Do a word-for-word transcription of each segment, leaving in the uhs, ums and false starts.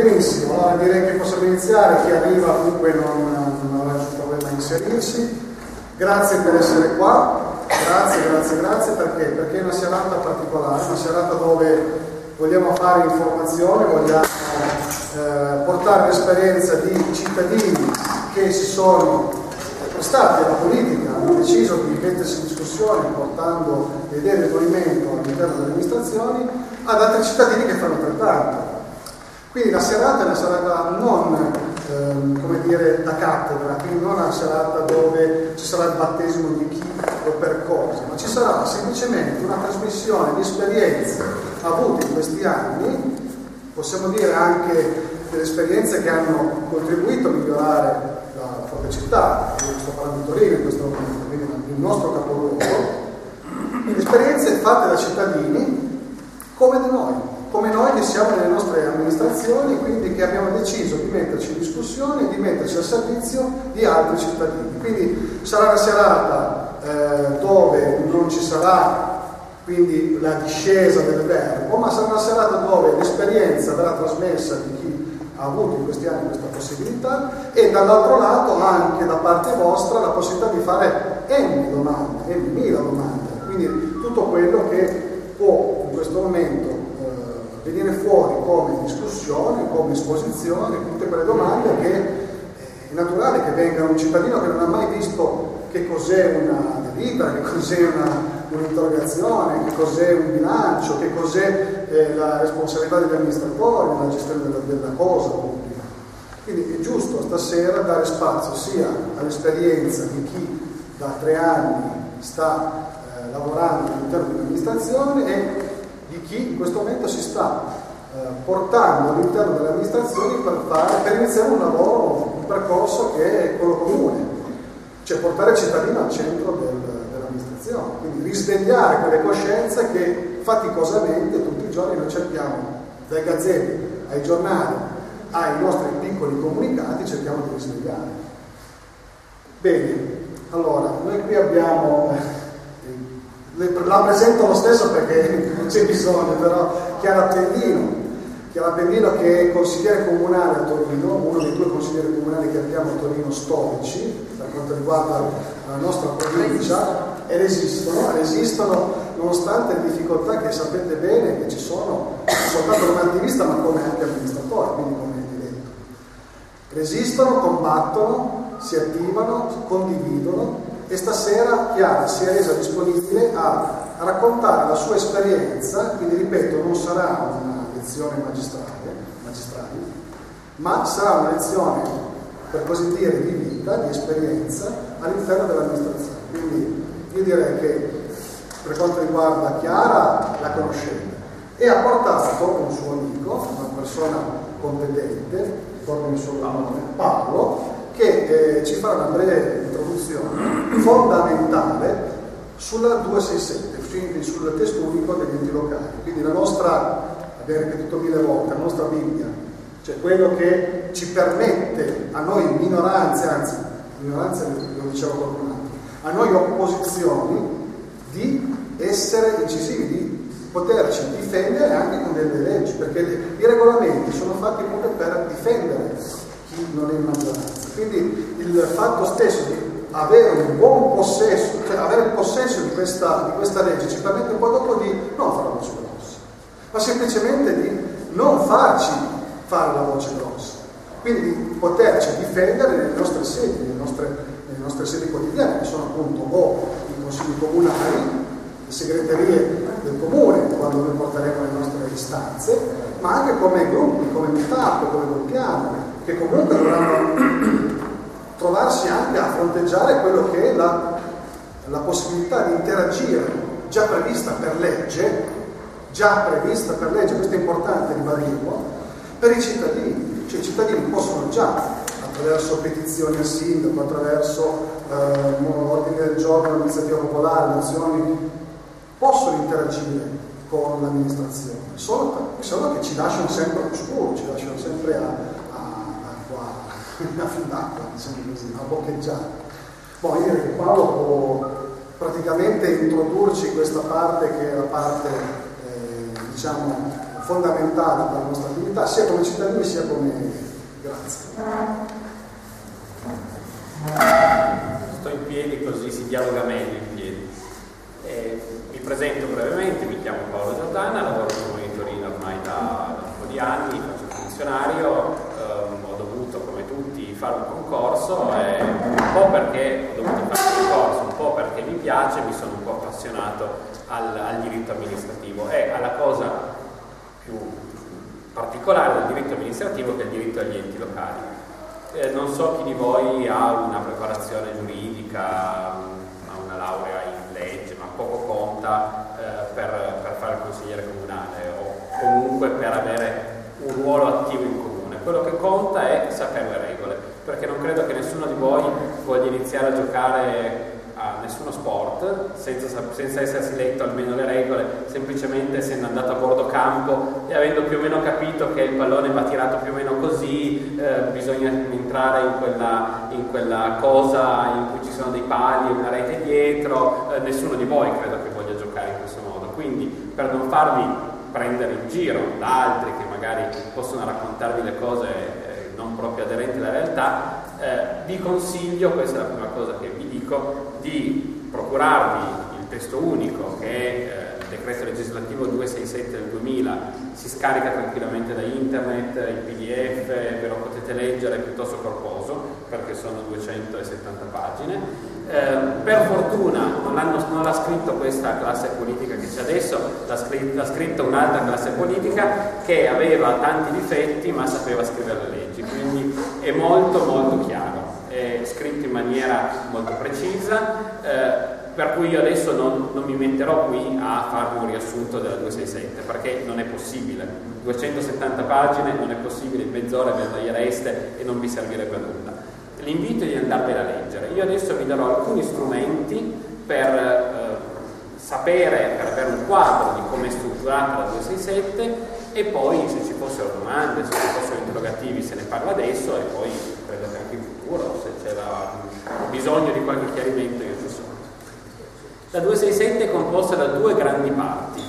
Benissimo, allora direi che possiamo iniziare. Chi arriva comunque non, non avrà nessun problema a inserirsi. Grazie per essere qua, grazie, grazie, grazie. Perché? Perché è una serata particolare, una serata dove vogliamo fare informazione, vogliamo eh, portare l'esperienza di cittadini che si sono prestati alla politica, hanno deciso di mettersi in discussione portando le idee di riformimento all'interno delle amministrazioni ad altri cittadini che fanno altrettanto. Quindi la serata è una serata non ehm, come dire da cattedra, quindi non una serata dove ci sarà il battesimo di chi o per cosa, ma ci sarà semplicemente una trasmissione di esperienze avute in questi anni, possiamo dire anche delle esperienze che hanno contribuito a migliorare la propria città. Io sto parlando di Torino in questo momento, quindi il nostro capoluogo, esperienze fatte da cittadini come di noi, come noi che siamo nelle nostre amministrazioni, quindi che abbiamo deciso di metterci in discussione e di metterci al servizio di altri cittadini. Quindi sarà una serata eh, dove non ci sarà quindi la discesa del verbo, ma sarà una serata dove l'esperienza verrà trasmessa di chi ha avuto in questi anni questa possibilità e dall'altro lato anche da parte vostra la possibilità di fare n domande, n mila domande, quindi tutto quello che può in questo momento eh, venire fuori come discussione, come esposizione, tutte quelle domande che è naturale che venga un cittadino che non ha mai visto che cos'è una delibera, che cos'è una un'interrogazione, che cos'è un bilancio, che cos'è eh, la responsabilità degli amministratori nella gestione della, della cosa pubblica. Quindi è giusto stasera dare spazio sia all'esperienza di chi da tre anni sta eh, lavorando all'interno dell'amministrazione e di chi in questo momento si sta eh, portando all'interno delle amministrazioni per, fare, per iniziare un lavoro, un percorso che è quello comune, cioè portare il cittadino al centro del quindi risvegliare quelle coscienze che faticosamente tutti i giorni noi cerchiamo, dai gazzette ai giornali ai nostri piccoli comunicati, cerchiamo di risvegliare. Bene, allora noi qui abbiamo eh, la presento lo stesso perché non c'è bisogno, però Chiara Pendino Chiara Pendino che è consigliere comunale a Torino, uno dei due consiglieri comunali che abbiamo a Torino storici per quanto riguarda la nostra provincia, e resistono, resistono nonostante le difficoltà che sapete bene che ci sono, non soltanto come attivista ma come anche amministratore, quindi come eletto. Resistono, combattono, si attivano, condividono e stasera Chiara si è resa disponibile a raccontare la sua esperienza, quindi ripeto, non sarà una lezione magistrale, magistrale ma sarà una lezione, per così dire, di vita, di esperienza all'interno dell'amministrazione. Quindi io direi che per quanto riguarda Chiara la conoscete e ha portato un suo amico, una persona competente, ricordo il suo nome, Paolo, che eh, ci farà una breve introduzione fondamentale sulla duecentosessantasette, quindi sul testo unico degli enti locali. Quindi la nostra, abbiamo ripetuto mille volte, la nostra Bibbia, cioè quello che ci permette a noi minoranze, anzi minoranze lo diceva qualcun altro, a noi opposizioni di essere incisivi, di poterci difendere anche con delle leggi, perché i regolamenti sono fatti proprio per difendere chi non è in maggioranza. Quindi il fatto stesso di avere un buon possesso, cioè avere il possesso di questa, di questa legge ci permette un po' dopo di non fare la voce grossa, ma semplicemente di non farci fare la voce grossa, quindi di poterci difendere nelle nostre sedi, nelle nostre le nostre sedi quotidiane, che sono appunto o i consigli comunali, le segreterie del comune, quando noi porteremo le nostre istanze, ma anche come gruppi, come meetup, come gruppiamo, che comunque dovranno trovarsi anche a fronteggiare quello che è la, la possibilità di interagire già prevista per legge, già prevista per legge, questo è importante ribadirlo, per i cittadini, cioè i cittadini possono già attraverso petizioni al sindaco, attraverso eh, ordini del giorno, iniziativa popolare, mozioni, possono interagire con l'amministrazione, solo, solo che ci lasciano sempre all'oscuro, ci lasciano sempre a, a, a, a fin d'acqua, diciamo così, a boccheggiare. Boh, io direi che Paolo può praticamente introdurci questa parte che è la parte, eh, diciamo, fondamentali per la nostra attività, sia come cittadini sia come... Grazie. Sto in piedi così si dialoga meglio in piedi. Eh, mi presento brevemente, mi chiamo Paolo Giordana, lavoro come in Torino ormai da, da un po' di anni, faccio il funzionario, ehm, ho dovuto come tutti fare un concorso, e un po' perché ho dovuto fare un concorso, un po' perché mi piace, mi sono un po' appassionato al, al diritto amministrativo e alla cosa più particolare del diritto amministrativo che è il diritto agli enti locali. Eh, non so chi di voi ha una preparazione giuridica, ha una laurea in legge, ma poco conta eh, per, per fare il consigliere comunale o comunque per avere un ruolo attivo in comune. Quello che conta è sapere le regole, perché non credo che nessuno di voi voglia iniziare a giocare a nessuno sport senza, senza essersi letto almeno le regole, semplicemente essendo andato a bordo campo e avendo più o meno capito che il pallone va tirato più o meno così, eh, bisogna entrare in quella, in quella cosa in cui ci sono dei pali e una rete dietro. Eh, nessuno di voi credo che voglia giocare in questo modo, quindi per non farvi prendere in giro da altri che magari possono raccontarvi le cose eh, non proprio aderenti alla realtà, eh, vi consiglio, questa è la prima cosa che vi dico, di procurarvi il testo unico che è eh, il decreto legislativo duecentosessantasette del duemila, si scarica tranquillamente da internet, il P D F, ve lo potete leggere, è piuttosto corposo perché sono duecentosettanta pagine. Eh, per fortuna non, non l'ha scritto questa classe politica che c'è adesso, l'ha scritto, l'ha scritto un'altra classe politica che aveva tanti difetti ma sapeva scrivere le leggi, quindi è molto molto chiaro, è scritto in maniera molto precisa, eh, per cui io adesso non, non mi metterò qui a farvi un riassunto della duecentosessantasette perché non è possibile, duecentosettanta pagine, non è possibile, in mezz'ora ve ne togliereste e non vi servirebbe a nulla. L'invito è di andarvela a leggere. Io adesso vi darò alcuni strumenti per eh, sapere, per avere un quadro di come è strutturata la duecentosessantasette e poi se ci fossero domande, se ci fossero interrogativi se ne parla adesso e poi credo che anche in futuro se c'era bisogno di qualche chiarimento io ci sono. La duecentosessantasette è composta da due grandi parti.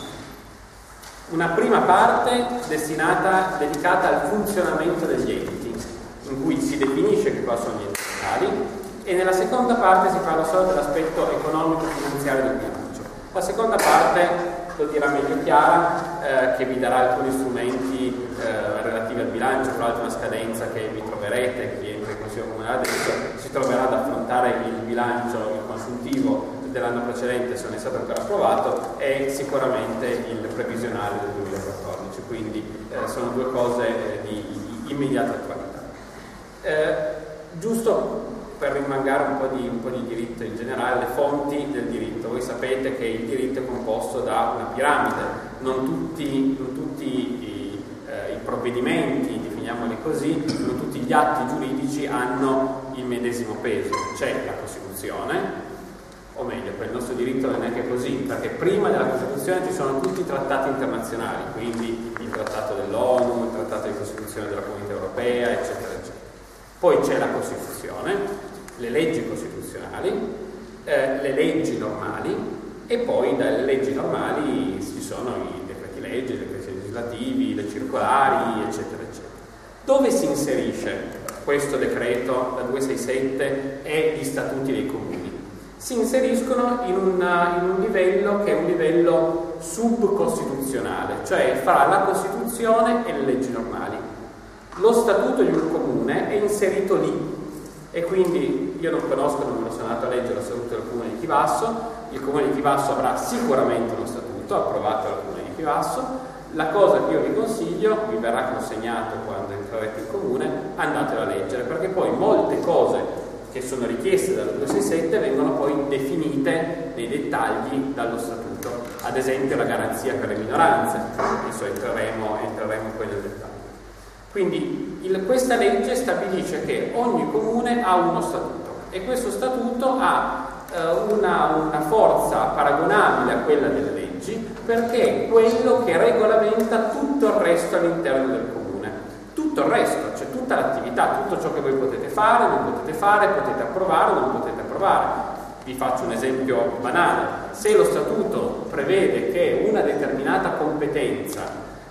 Una prima parte destinata, dedicata al funzionamento degli enti, in cui si definisce che cosa sono gli enti locali, e nella seconda parte si parla solo dell'aspetto economico-finanziario del bilancio. La seconda parte lo dirà meglio Chiara, eh, che vi darà alcuni strumenti eh, relativi al bilancio, tra l'altro una scadenza che vi troverete, chi entra in Consiglio Comunale adesso si troverà ad affrontare il bilancio, il consuntivo dell'anno precedente se non è stato ancora approvato e sicuramente il previsionale del duemilaquattordici, quindi eh, sono due cose eh, di, di immediata attualità. Eh, giusto per rimangare un po' di, un po' di diritto in generale, le fonti del diritto. Voi sapete che il diritto è composto da una piramide, non tutti, non tutti i, eh, i provvedimenti, definiamoli così, non tutti gli atti giuridici hanno il medesimo peso. C'è la Costituzione, o meglio, per il nostro diritto non è che così, perché prima della Costituzione ci sono tutti i trattati internazionali, quindi il trattato dell'ONU, il trattato di Costituzione della Comunità Europea, eccetera, eccetera. Poi c'è la Costituzione, le leggi costituzionali, eh, le leggi normali e poi dalle leggi normali ci sono i decreti legge, i decreti legislativi, le circolari, eccetera, eccetera. Dove si inserisce questo decreto, la duecentosessantasette e gli statuti dei comuni? Si inseriscono in, una, in un livello che è un livello subcostituzionale, cioè fra la Costituzione e le leggi normali. Lo statuto di un comune è inserito lì e quindi io non conosco, non me lo sono andato a leggere lo statuto del comune di Chivasso. Il comune di Chivasso avrà sicuramente uno statuto approvato dal comune di Chivasso. La cosa che io vi consiglio, vi verrà consegnato quando entrerete in comune, andatelo a leggere, perché poi molte cose che sono richieste dalla duecentosessantasette vengono poi definite nei dettagli dallo statuto, ad esempio la garanzia per le minoranze, adesso entreremo, entreremo poi nel dettaglio. Quindi il, questa legge stabilisce che ogni comune ha uno statuto e questo statuto ha eh, una, una forza paragonabile a quella delle leggi perché è quello che regolamenta tutto il resto all'interno del comune. Tutto il resto, cioè tutta l'attività, tutto ciò che voi potete fare, non potete fare, potete approvare, non potete approvare. Vi faccio un esempio banale. Se lo statuto prevede che una determinata competenza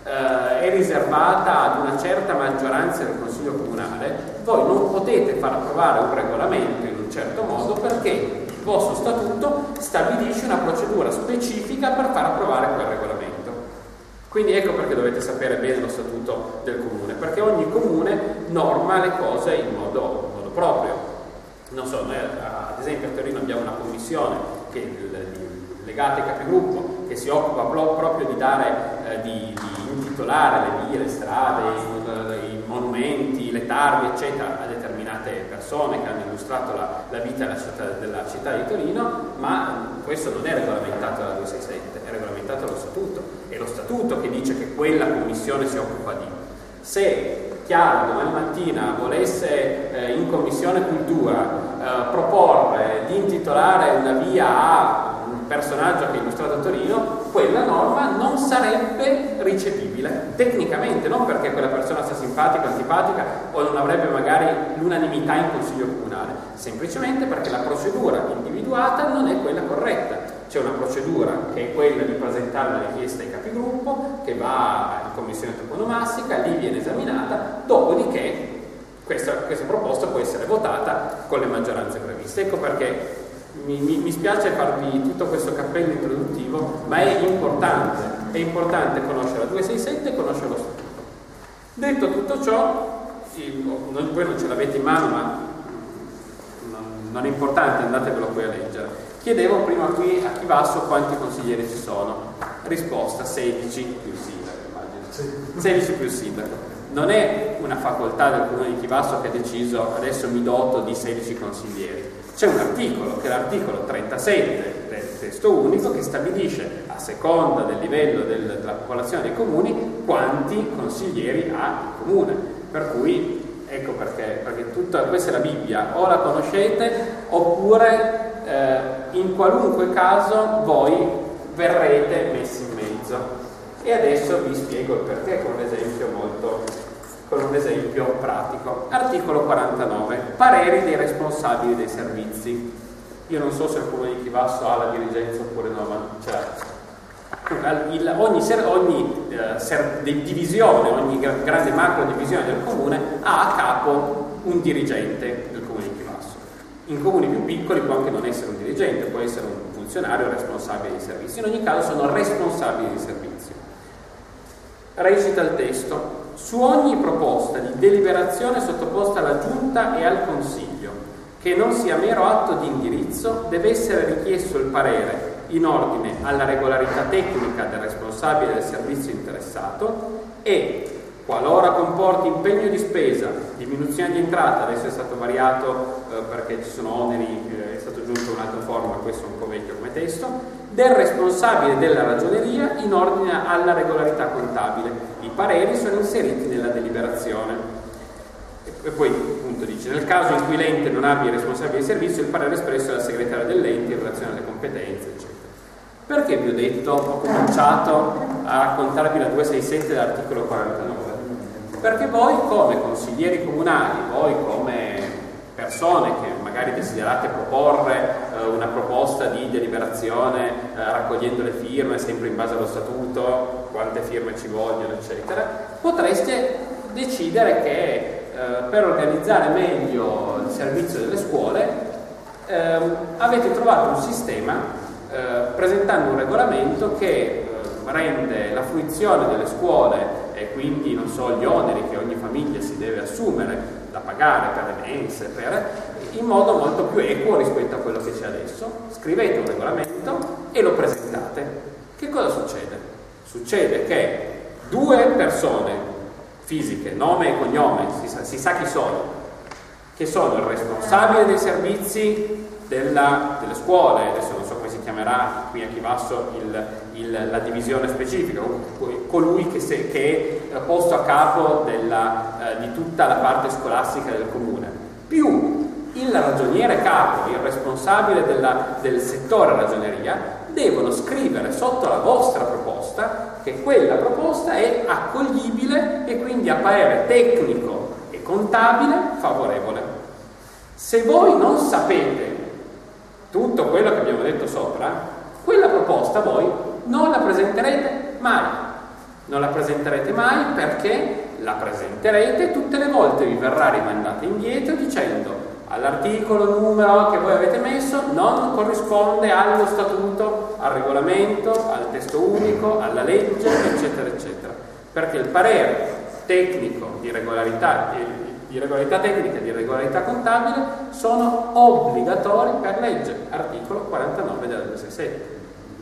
eh, è riservata ad una certa maggioranza del Consiglio Comunale, voi non potete far approvare un regolamento in un certo modo perché il vostro statuto stabilisce una procedura specifica per far approvare quel regolamento. Quindi ecco perché dovete sapere bene lo statuto del comune, perché ogni comune norma le cose in modo, in modo proprio. Non so, noi ad esempio a Torino abbiamo una commissione che, di, legata ai capigruppo che si occupa pro, proprio di dare, eh, di, di intitolare le vie, le strade, i, i monumenti, le targhe, eccetera, a determinate persone che hanno illustrato la, la vita della città, della città di Torino, ma questo non è regolamentato dalla duecentosessantasette, è regolamentato dallo statuto. È lo statuto che dice che quella commissione si occupa di. Se Chiara domani mattina volesse eh, in commissione cultura eh, proporre di intitolare una via a un personaggio che ha illustrato a Torino, quella norma non sarebbe ricepibile tecnicamente, non perché quella persona sia simpatica o antipatica o non avrebbe magari l'unanimità in consiglio comunale, semplicemente perché la procedura individuata non è quella corretta. C'è una procedura che è quella di presentare una richiesta ai capigruppo, che va in commissione toponomastica, lì viene esaminata, dopodiché questa, questa proposta può essere votata con le maggioranze previste. Ecco perché mi, mi, mi spiace farvi tutto questo cappello introduttivo, ma è importante, è importante conoscere la duecentosessantasette e conoscere lo statuto. Detto tutto ciò, il, voi non ce l'avete in mano, ma non, non è importante, andatevelo poi a leggere. Chiedevo prima qui a Chivasso quanti consiglieri ci sono. Risposta: sedici più il sindaco, immagino. Sì. sedici più il sindaco. Non è una facoltà del comune di Chivasso che ha deciso adesso mi doto di sedici consiglieri. C'è un articolo, che è l'articolo trentasette del testo unico, che stabilisce a seconda del livello del, della popolazione dei comuni quanti consiglieri ha il comune. Per cui ecco perché, perché tutta questa è la Bibbia, o la conoscete oppure Eh, in qualunque caso voi verrete messi in mezzo. E adesso vi spiego il perché con un esempio molto con un esempio pratico. Articolo quarantanove, pareri dei responsabili dei servizi. Io non so se il comune di Chivasso ha la dirigenza oppure no, ma cioè, il, ogni, ser, ogni eh, ser, divisione, ogni grande macro divisione del comune ha a capo un dirigente del comune di Chivasso. In comuni più piccoli può anche non essere un dirigente, può essere un funzionario responsabile dei servizi. In ogni caso sono responsabili dei servizi. Recita il testo: su ogni proposta di deliberazione sottoposta alla Giunta e al Consiglio, che non sia mero atto di indirizzo, deve essere richiesto il parere in ordine alla regolarità tecnica del responsabile del servizio interessato e, qualora comporti impegno di spesa, diminuzione di entrata, adesso è stato variato eh, perché ci sono oneri, eh, è stato aggiunto un'altra forma, questo è un po' vecchio come testo, del responsabile della ragioneria in ordine alla regolarità contabile. I pareri sono inseriti nella deliberazione. E poi appunto dice: nel caso in cui l'ente non abbia il responsabile di servizio, il parere espresso dalla segretaria dell'ente in relazione alle competenze, eccetera. Perché vi ho detto, ho cominciato a raccontarvi la duecentosessantasette dell'articolo quarantanove? Perché voi come consiglieri comunali, voi come persone che magari desiderate proporre eh, una proposta di deliberazione eh, raccogliendo le firme sempre in base allo statuto, quante firme ci vogliono, eccetera, potreste decidere che eh, per organizzare meglio il servizio delle scuole eh, avete trovato un sistema eh, presentando un regolamento che eh, rende la fruizione delle scuole e quindi, non so, gli oneri che ogni famiglia si deve assumere da pagare per le mense, per, in modo molto più equo rispetto a quello che c'è adesso. Scrivete un regolamento e lo presentate. Che cosa succede? Succede che due persone fisiche, nome e cognome, si sa, si sa chi sono, che sono il responsabile dei servizi della, delle scuole, adesso non so come si chiamerà qui a Chivasso il, il, la divisione specifica, colui che, se, che è posto a capo della, eh, di tutta la parte scolastica del comune, più il ragioniere capo, il responsabile della, del settore ragioneria, devono scrivere sotto la vostra proposta che quella proposta è accoglibile e quindi a parere tecnico e contabile favorevole. Se voi non sapete tutto quello che abbiamo detto sopra, quella proposta voi non la presenterete mai. Non la presenterete mai perché la presenterete tutte le volte vi verrà rimandata indietro dicendo all'articolo numero che voi avete messo non corrisponde allo statuto, al regolamento, al testo unico, alla legge, eccetera, eccetera. Perché il parere tecnico di regolarità, di regolarità tecnica e di regolarità contabile sono obbligatori per legge, articolo quarantanove della duecentosessantasette.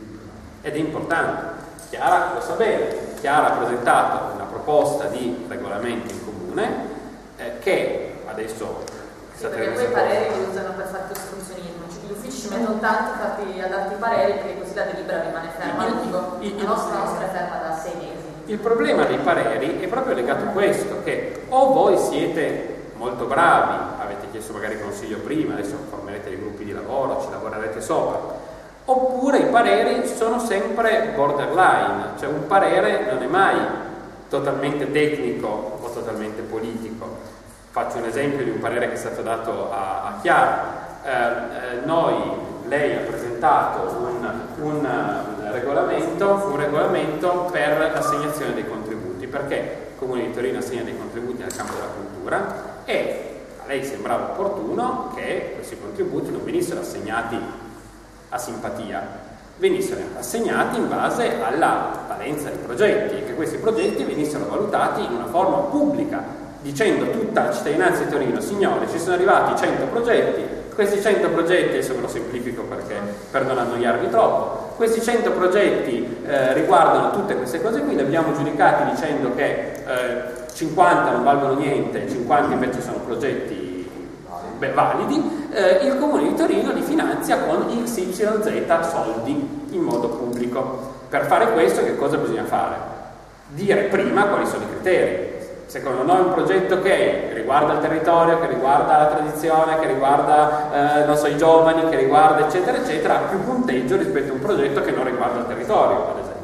Ed è importante. Chiara lo sa bene. Chiara ha presentato una proposta di regolamento in comune eh, che adesso sì, perché poi i pareri li usano per fare ostruzionismo, cioè gli uffici ci mettono tanto fatti, a darti i pareri perché così la delibera rimane ferma. Il, dico, il, la, nostra, la nostra è ferma da sei mesi. Il problema dei pareri è proprio legato a questo, che o voi siete molto bravi, avete chiesto magari consiglio prima, adesso formerete dei gruppi di lavoro, ci lavorerete sopra, oppure i pareri sono sempre borderline, cioè un parere non è mai totalmente tecnico o totalmente politico. Faccio un esempio di un parere che è stato dato a, a Chiara. Eh, eh, noi, lei ha presentato un, un, un, regolamento, un regolamento per l'assegnazione dei contributi, perché il Comune di Torino assegna dei contributi nel campo della cultura e a lei sembrava opportuno che questi contributi non venissero assegnati a simpatia, venissero assegnati in base alla valenza dei progetti e che questi progetti venissero valutati in una forma pubblica, dicendo a tutta la cittadinanza di Torino: signori, ci sono arrivati cento progetti, questi cento progetti, adesso ve lo semplifico perché per non annoiarvi troppo, questi cento progetti eh, riguardano tutte queste cose qui, li abbiamo giudicati dicendo che eh, cinquanta non valgono niente, cinquanta invece sono progetti beh, validi, eh, il Comune di Torino li finanzia con X Y Z soldi in modo pubblico. Per fare questo che cosa bisogna fare? Dire prima quali sono i criteri. Secondo noi un progetto che riguarda il territorio, che riguarda la tradizione, che riguarda eh, non so, i giovani, che riguarda eccetera eccetera, ha più punteggio rispetto a un progetto che non riguarda il territorio, ad esempio.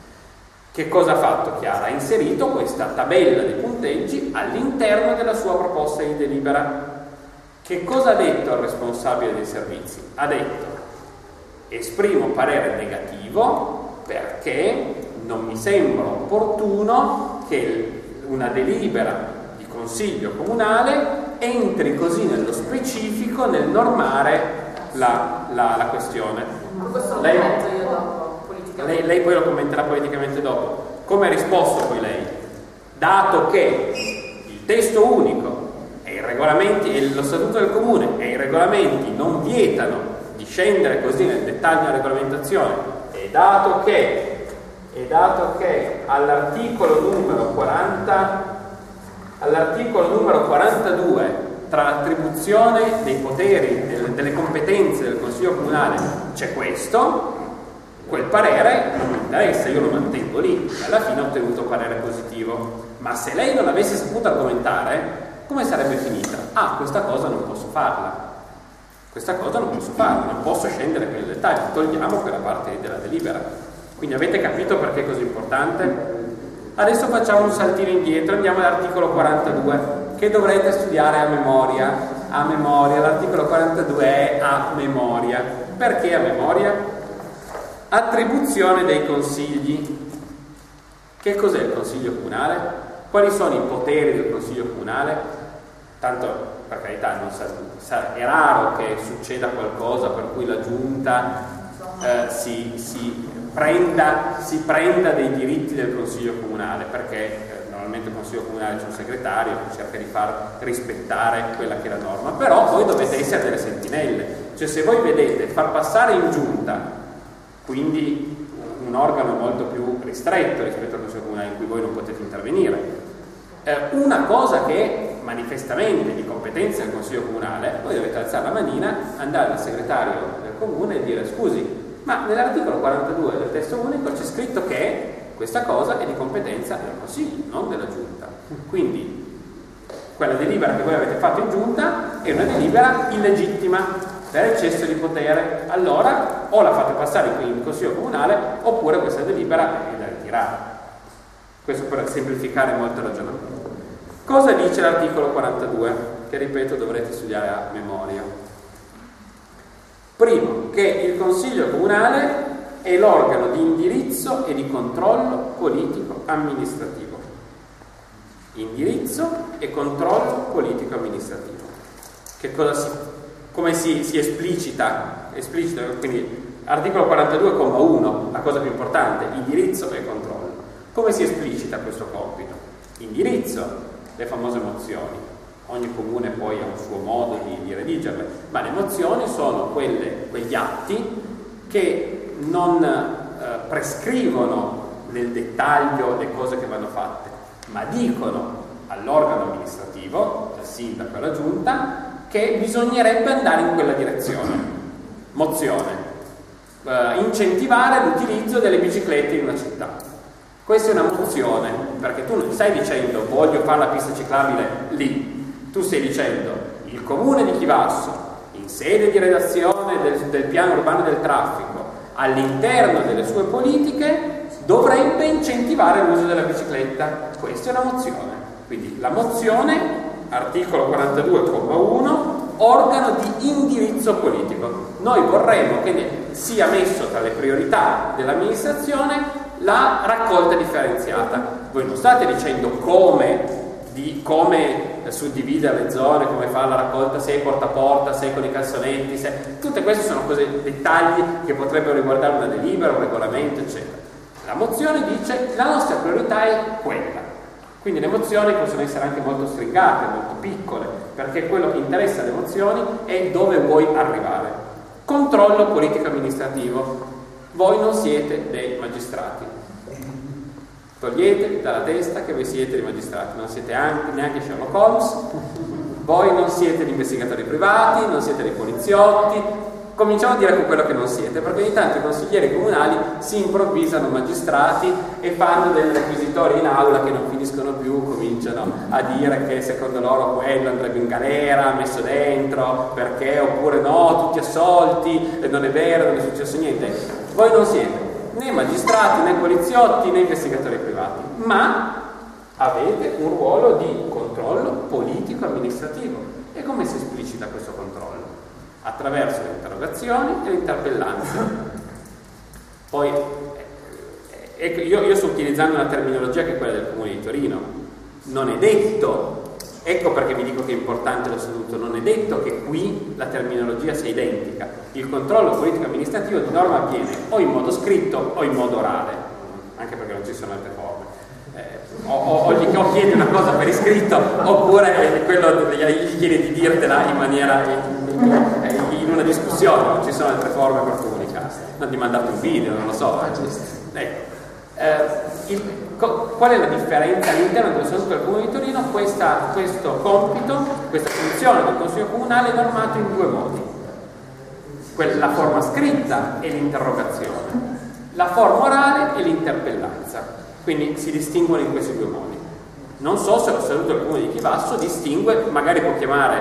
Che cosa ha fatto Chiara? Ha inserito questa tabella dei punteggi all'interno della sua proposta di delibera. Che cosa ha detto il responsabile dei servizi? Ha detto: esprimo parere negativo perché non mi sembra opportuno che una delibera di consiglio comunale entri così nello specifico nel normare la, la, la questione. Questo lei, commento io dopo, politicamente. Lei, lei poi lo commenterà politicamente dopo. Come ha risposto poi lei? Dato che il testo unico e i regolamenti e lo statuto del comune e i regolamenti non vietano di scendere così nel dettaglio della regolamentazione, e dato che E dato che all'articolo numero quaranta, all'articolo numero quarantadue, tra l'attribuzione dei poteri, delle, delle competenze del Consiglio Comunale, c'è questo, quel parere non mi interessa, io lo mantengo lì. Alla fine ho ottenuto parere positivo. Ma se lei non avesse saputo argomentare, come sarebbe finita? Ah, questa cosa non posso farla. Questa cosa non posso farla, non posso scendere qui nel dettaglio, togliamo quella parte della delibera. Quindi avete capito perché è così importante? Adesso facciamo un saltino indietro, andiamo all'articolo quarantadue, che dovrete studiare a memoria. A memoria, l'articolo quarantadue è a memoria. Perché a memoria? Attribuzione dei consigli. Che cos'è il Consiglio Comunale? Quali sono i poteri del Consiglio Comunale? Tanto, per carità, non sa, sa, è raro che succeda qualcosa per cui la Giunta eh, si... si Prenda, si prenda dei diritti del Consiglio Comunale, perché eh, normalmente il Consiglio Comunale c'è un segretario che cerca di far rispettare quella che è la norma, però voi dovete essere delle sentinelle, cioè se voi vedete far passare in giunta, quindi un organo molto più ristretto rispetto al Consiglio Comunale in cui voi non potete intervenire, eh, una cosa che è manifestamente di competenza del Consiglio Comunale, voi dovete alzare la manina, andare dal segretario del comune e dire: scusi, ma nell'articolo quarantadue del testo unico c'è scritto che questa cosa è di competenza del Consiglio, non della Giunta. Quindi quella delibera che voi avete fatto in Giunta è una delibera illegittima per eccesso di potere. Allora o la fate passare in Consiglio Comunale oppure questa delibera è da ritirare. Questo per semplificare molto il ragionamento. Cosa dice l'articolo quarantadue? Che ripeto dovrete studiare a memoria. Primo, che il Consiglio Comunale è l'organo di indirizzo e di controllo politico-amministrativo. Indirizzo e controllo politico-amministrativo. Che cosa si, come si, si esplicita? Esplicita, quindi articolo quarantadue comma uno, la cosa più importante, indirizzo e controllo. Come si esplicita questo compito? Indirizzo, le famose mozioni. Ogni comune poi ha un suo modo di, di redigerle, ma le mozioni sono quelle, quegli atti che non eh, prescrivono nel dettaglio le cose che vanno fatte, ma dicono all'organo amministrativo, al sindaco e alla giunta, che bisognerebbe andare in quella direzione. Mozione: eh, incentivare l'utilizzo delle biciclette in una città. Questa è una mozione, perché tu non stai dicendo voglio fare la pista ciclabile lì. Tu stai dicendo il comune di Chivasso, in sede di redazione del, del piano urbano del traffico, all'interno delle sue politiche dovrebbe incentivare l'uso della bicicletta. Questa è una mozione. Quindi la mozione, articolo quarantadue comma uno, organo di indirizzo politico. Noi vorremmo che sia messo tra le priorità dell'amministrazione la raccolta differenziata. Voi non state dicendo come di come suddividere le zone, come fare la raccolta, se è porta a porta, se è con i cassonetti, se... tutte queste sono cose, dettagli che potrebbero riguardare una delibera, un regolamento, eccetera. La mozione dice la nostra priorità è quella. Quindi le mozioni possono essere anche molto stringate, molto piccole, perché quello che interessa alle mozioni è dove vuoi arrivare. Controllo politico amministrativo. Voi non siete dei magistrati. Togliete dalla testa che voi siete dei magistrati, non siete anche, neanche Sherlock Holmes, voi non siete gli investigatori privati, non siete dei poliziotti. Cominciamo a dire con quello che non siete, perché ogni tanto i consiglieri comunali si improvvisano magistrati e fanno dei requisitori in aula che non finiscono più, cominciano a dire che secondo loro quello andrebbe in galera, messo dentro, perché, oppure no, tutti assolti, e non è vero, non è successo niente. Voi non siete né magistrati, né poliziotti, né investigatori privati, ma avete un ruolo di controllo politico-amministrativo. E come si esplicita questo controllo? Attraverso le interrogazioni e le interpellanze. Poi, ecco, io, io sto utilizzando una terminologia che è quella del Comune di Torino. Non è detto, ecco perché vi dico che è importante lo statuto, non è detto che qui la terminologia sia identica. Il controllo politico-amministrativo di norma avviene o in modo scritto o in modo orale, anche perché non ci sono altre forme. Eh, o, o, o gli o chiedi una cosa per iscritto, oppure quello gli chiedi di dirtela in maniera in, in una discussione, non ci sono altre forme per comunicare, non di mandarti un video, non lo so. Ecco. Eh, il, co, qual è la differenza all'interno dello Statuto del Comune di Torino? Questa, questo compito, questa funzione del Consiglio Comunale è normato in due modi: la forma scritta e l'interrogazione, la forma orale e l'interpellanza. Quindi si distinguono in questi due modi. Non so se lo Statuto del Comune di Chivasso distingue, magari può chiamare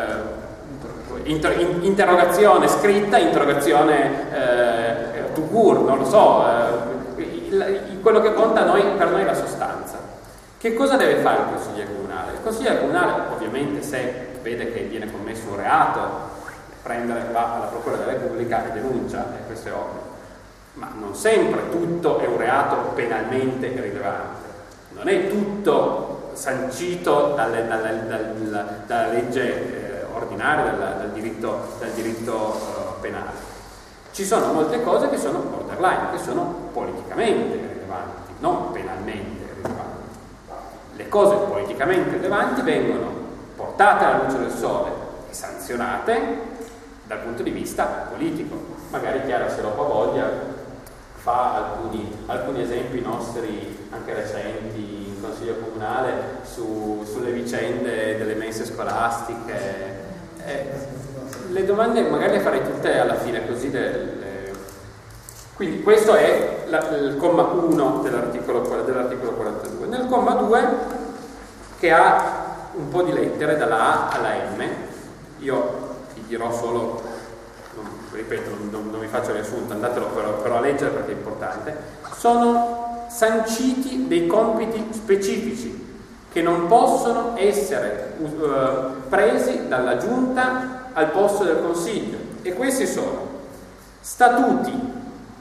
eh, inter, in, interrogazione scritta, interrogazione eh, tout court, non lo so. Eh, il, quello che conta noi, per noi è la sostanza. Che cosa deve fare il consigliere comunale? Il consigliere comunale, ovviamente, se vede che viene commesso un reato, prendere, va alla Procura della Repubblica e denuncia, e questo è ovvio. Ma non sempre tutto è un reato penalmente rilevante, non è tutto sancito dalle, dalle, dalle, dalla legge eh, ordinaria, dal, dal diritto, dal diritto uh, penale. Ci sono molte cose che sono borderline, che sono politicamente rilevanti, non penalmente rilevanti. Le cose politicamente rilevanti vengono portate alla luce del sole e sanzionate dal punto di vista politico. Magari Chiara, se dopo voglia, fa alcuni, alcuni esempi nostri anche recenti in Consiglio Comunale su, sulle vicende delle mense scolastiche. Eh, le domande magari le farei tutte alla fine, così del, eh. Quindi questo è la, il comma uno dell'articolo, dell'articolo quarantadue. Nel comma due, che ha un po' di lettere dalla A alla M, io vi dirò solo, ripeto, non, non vi faccio riassunto, andatelo però, però a leggere perché è importante. Sono sanciti dei compiti specifici che non possono essere uh, presi dalla giunta al posto del consiglio, e questi sono statuti,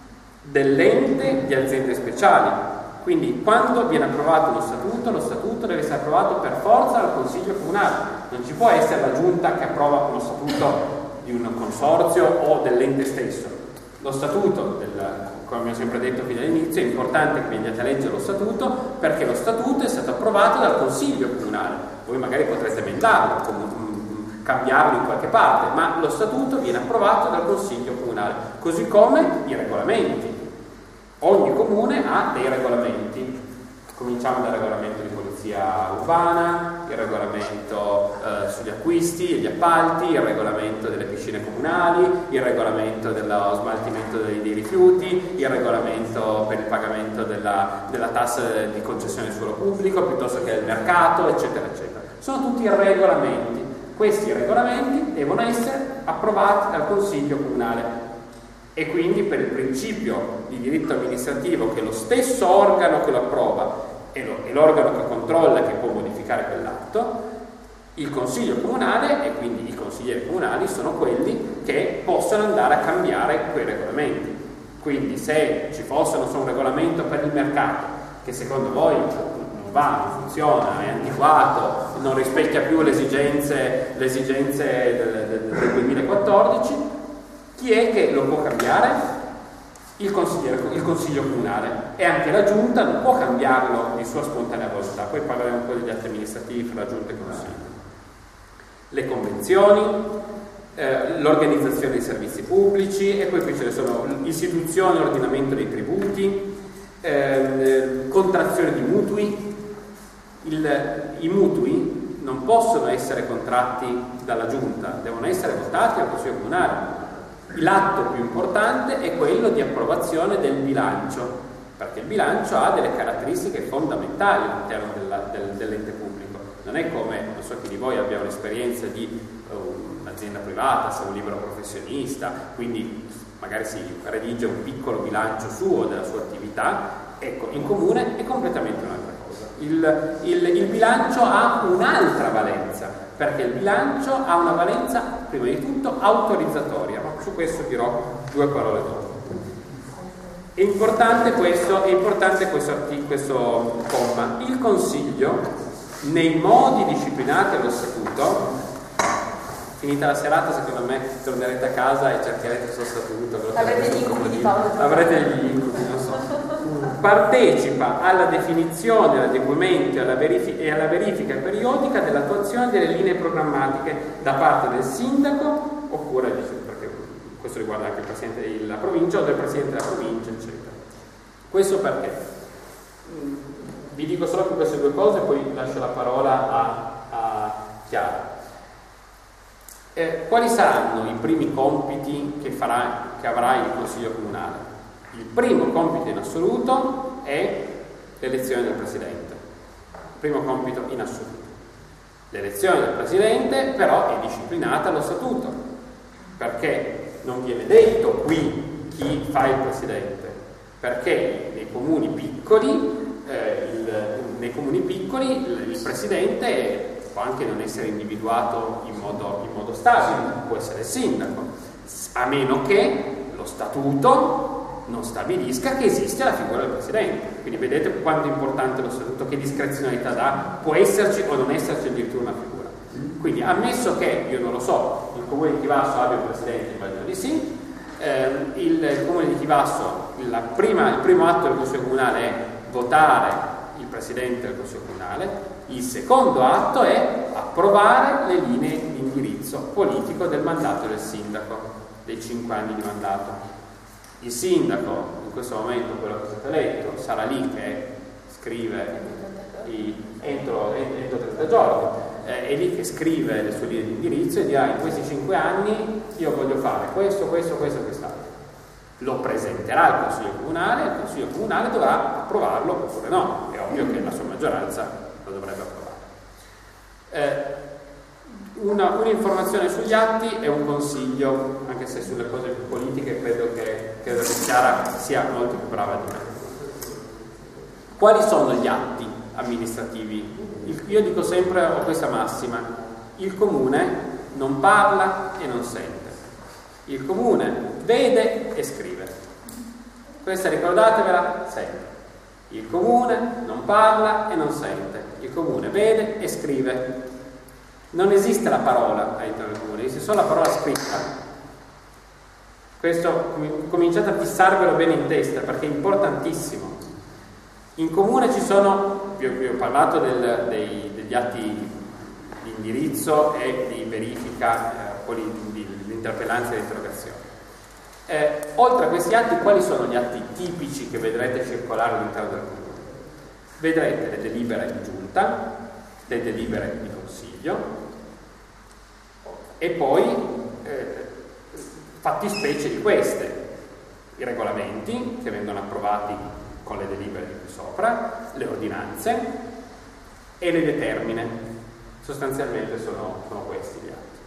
dell'ente di aziende speciali. Quindi quando viene approvato lo statuto, lo statuto deve essere approvato per forza dal Consiglio Comunale. Non ci può essere la giunta che approva uno statuto di un consorzio o dell'ente stesso. Lo statuto, del, come abbiamo sempre detto fino all'inizio, è importante che veniate a leggere lo statuto, perché lo statuto è stato approvato dal Consiglio Comunale. Voi magari potrete emendarlo, cambiarlo in qualche parte, ma lo statuto viene approvato dal Consiglio Comunale, così come i regolamenti. Ogni comune ha dei regolamenti. Cominciamo dal regolamento di polizia urbana, il regolamento eh, sugli acquisti e gli appalti, il regolamento delle piscine comunali, il regolamento dello smaltimento dei, dei rifiuti, il regolamento per il pagamento della, della tassa di concessione del suolo pubblico, piuttosto che del mercato, eccetera, eccetera. Sono tutti regolamenti. Questi regolamenti devono essere approvati dal Consiglio Comunale. E quindi per il principio di diritto amministrativo che lo stesso organo che lo approva e, lo, e l'organo che controlla che può modificare quell'atto, il Consiglio Comunale e quindi i consiglieri comunali sono quelli che possono andare a cambiare quei regolamenti. Quindi se ci fosse, non so, un regolamento per il mercato che secondo voi non va, non funziona, è antiquato, non rispecchia più le esigenze, le esigenze del, del, del duemilaquattordici, chi è che lo può cambiare? Il, il Consiglio Comunale, e anche la Giunta non può cambiarlo di sua spontanea volontà. Poi parleremo un po' degli atti amministrativi fra la Giunta e il Consiglio. Le convenzioni, eh, l'organizzazione dei servizi pubblici, e poi qui ce ne sono istituzione e ordinamento dei tributi, eh, contrazione di mutui. Il, i mutui non possono essere contratti dalla Giunta, devono essere votati dal Consiglio Comunale. L'atto più importante è quello di approvazione del bilancio, perché il bilancio ha delle caratteristiche fondamentali all'interno della, del, dell'ente pubblico. Non è come, non so chi di voi abbia un'esperienza di uh, un'azienda privata, se è un libero professionista, quindi magari si redige un piccolo bilancio suo della sua attività. Ecco, in comune è completamente un'altra cosa. Il, il, il bilancio ha un'altra valenza, perché il bilancio ha una valenza, prima di tutto, autorizzatoria, ma su questo dirò due parole dopo. È importante questo, è importante questo, questo comma. Il Consiglio, nei modi disciplinati allo Statuto, finita la serata, secondo me tornerete a casa e cercherete il suo Statuto. Avrete gli incubi di Paolo. Avrete gli incubi, non so. Partecipa alla definizione, all'adeguamento e alla verifica periodica dell'attuazione delle linee programmatiche da parte del sindaco, oppure, perché questo riguarda anche il presidente della provincia o del presidente della provincia, eccetera. Questo perché? Vi dico solo queste due cose, poi lascio la parola a, a Chiara. Eh, quali saranno i primi compiti che, farà, che avrà il Consiglio Comunale? Il primo compito in assoluto è l'elezione del Presidente. Il primo compito in assoluto. L'elezione del Presidente però è disciplinata allo Statuto, perché non viene detto qui chi fa il Presidente, perché nei comuni piccoli, eh, il, nei comuni piccoli il, il Presidente può anche non essere individuato in modo, in modo stabile, può essere il sindaco, a meno che lo Statuto non stabilisca che esiste la figura del Presidente. Quindi vedete quanto è importante lo Statuto, che discrezionalità dà, può esserci o non esserci addirittura una figura. Quindi ammesso che, io non lo so, il Comune di Chivasso abbia un Presidente, immagino di sì, ehm, il, il Comune di Chivasso, la prima, il primo atto del Consiglio Comunale è votare il Presidente del Consiglio Comunale, il secondo atto è approvare le linee di indirizzo politico del mandato del sindaco, dei cinque anni di mandato. Il sindaco, in questo momento quello che è stato eletto, sarà lì che scrive i, entro, entro trenta giorni, eh, è lì che scrive le sue linee di indirizzo e dirà: in questi cinque anni io voglio fare questo, questo, questo e quest'altro. Lo presenterà al Consiglio Comunale e il Consiglio Comunale dovrà approvarlo oppure no. È ovvio che la sua maggioranza lo dovrebbe approvare. Eh, Una, un'informazione sugli atti e un consiglio, anche se sulle cose più politiche credo che, credo che Chiara sia molto più brava di me. Quali sono gli atti amministrativi? Il, io dico sempre, ho questa massima: il comune non parla e non sente, il comune vede e scrive. Questa ricordatevela sempre. Il comune non parla e non sente, il comune vede e scrive. Non esiste la parola all'interno del comune, esiste solo la parola scritta. Questo cominciate a fissarvelo bene in testa perché è importantissimo. In comune ci sono, vi ho, vi ho parlato del, dei, degli atti di indirizzo e di verifica, eh, di, di, di interpellanza e di interrogazione. Eh, oltre a questi atti, quali sono gli atti tipici che vedrete circolare all'interno del comune? Vedrete le delibere di giunta, le delibere di consiglio e poi eh, fattispecie di queste, i regolamenti che vengono approvati con le delibere di qui sopra, le ordinanze e le determine. Sostanzialmente sono, sono questi gli atti.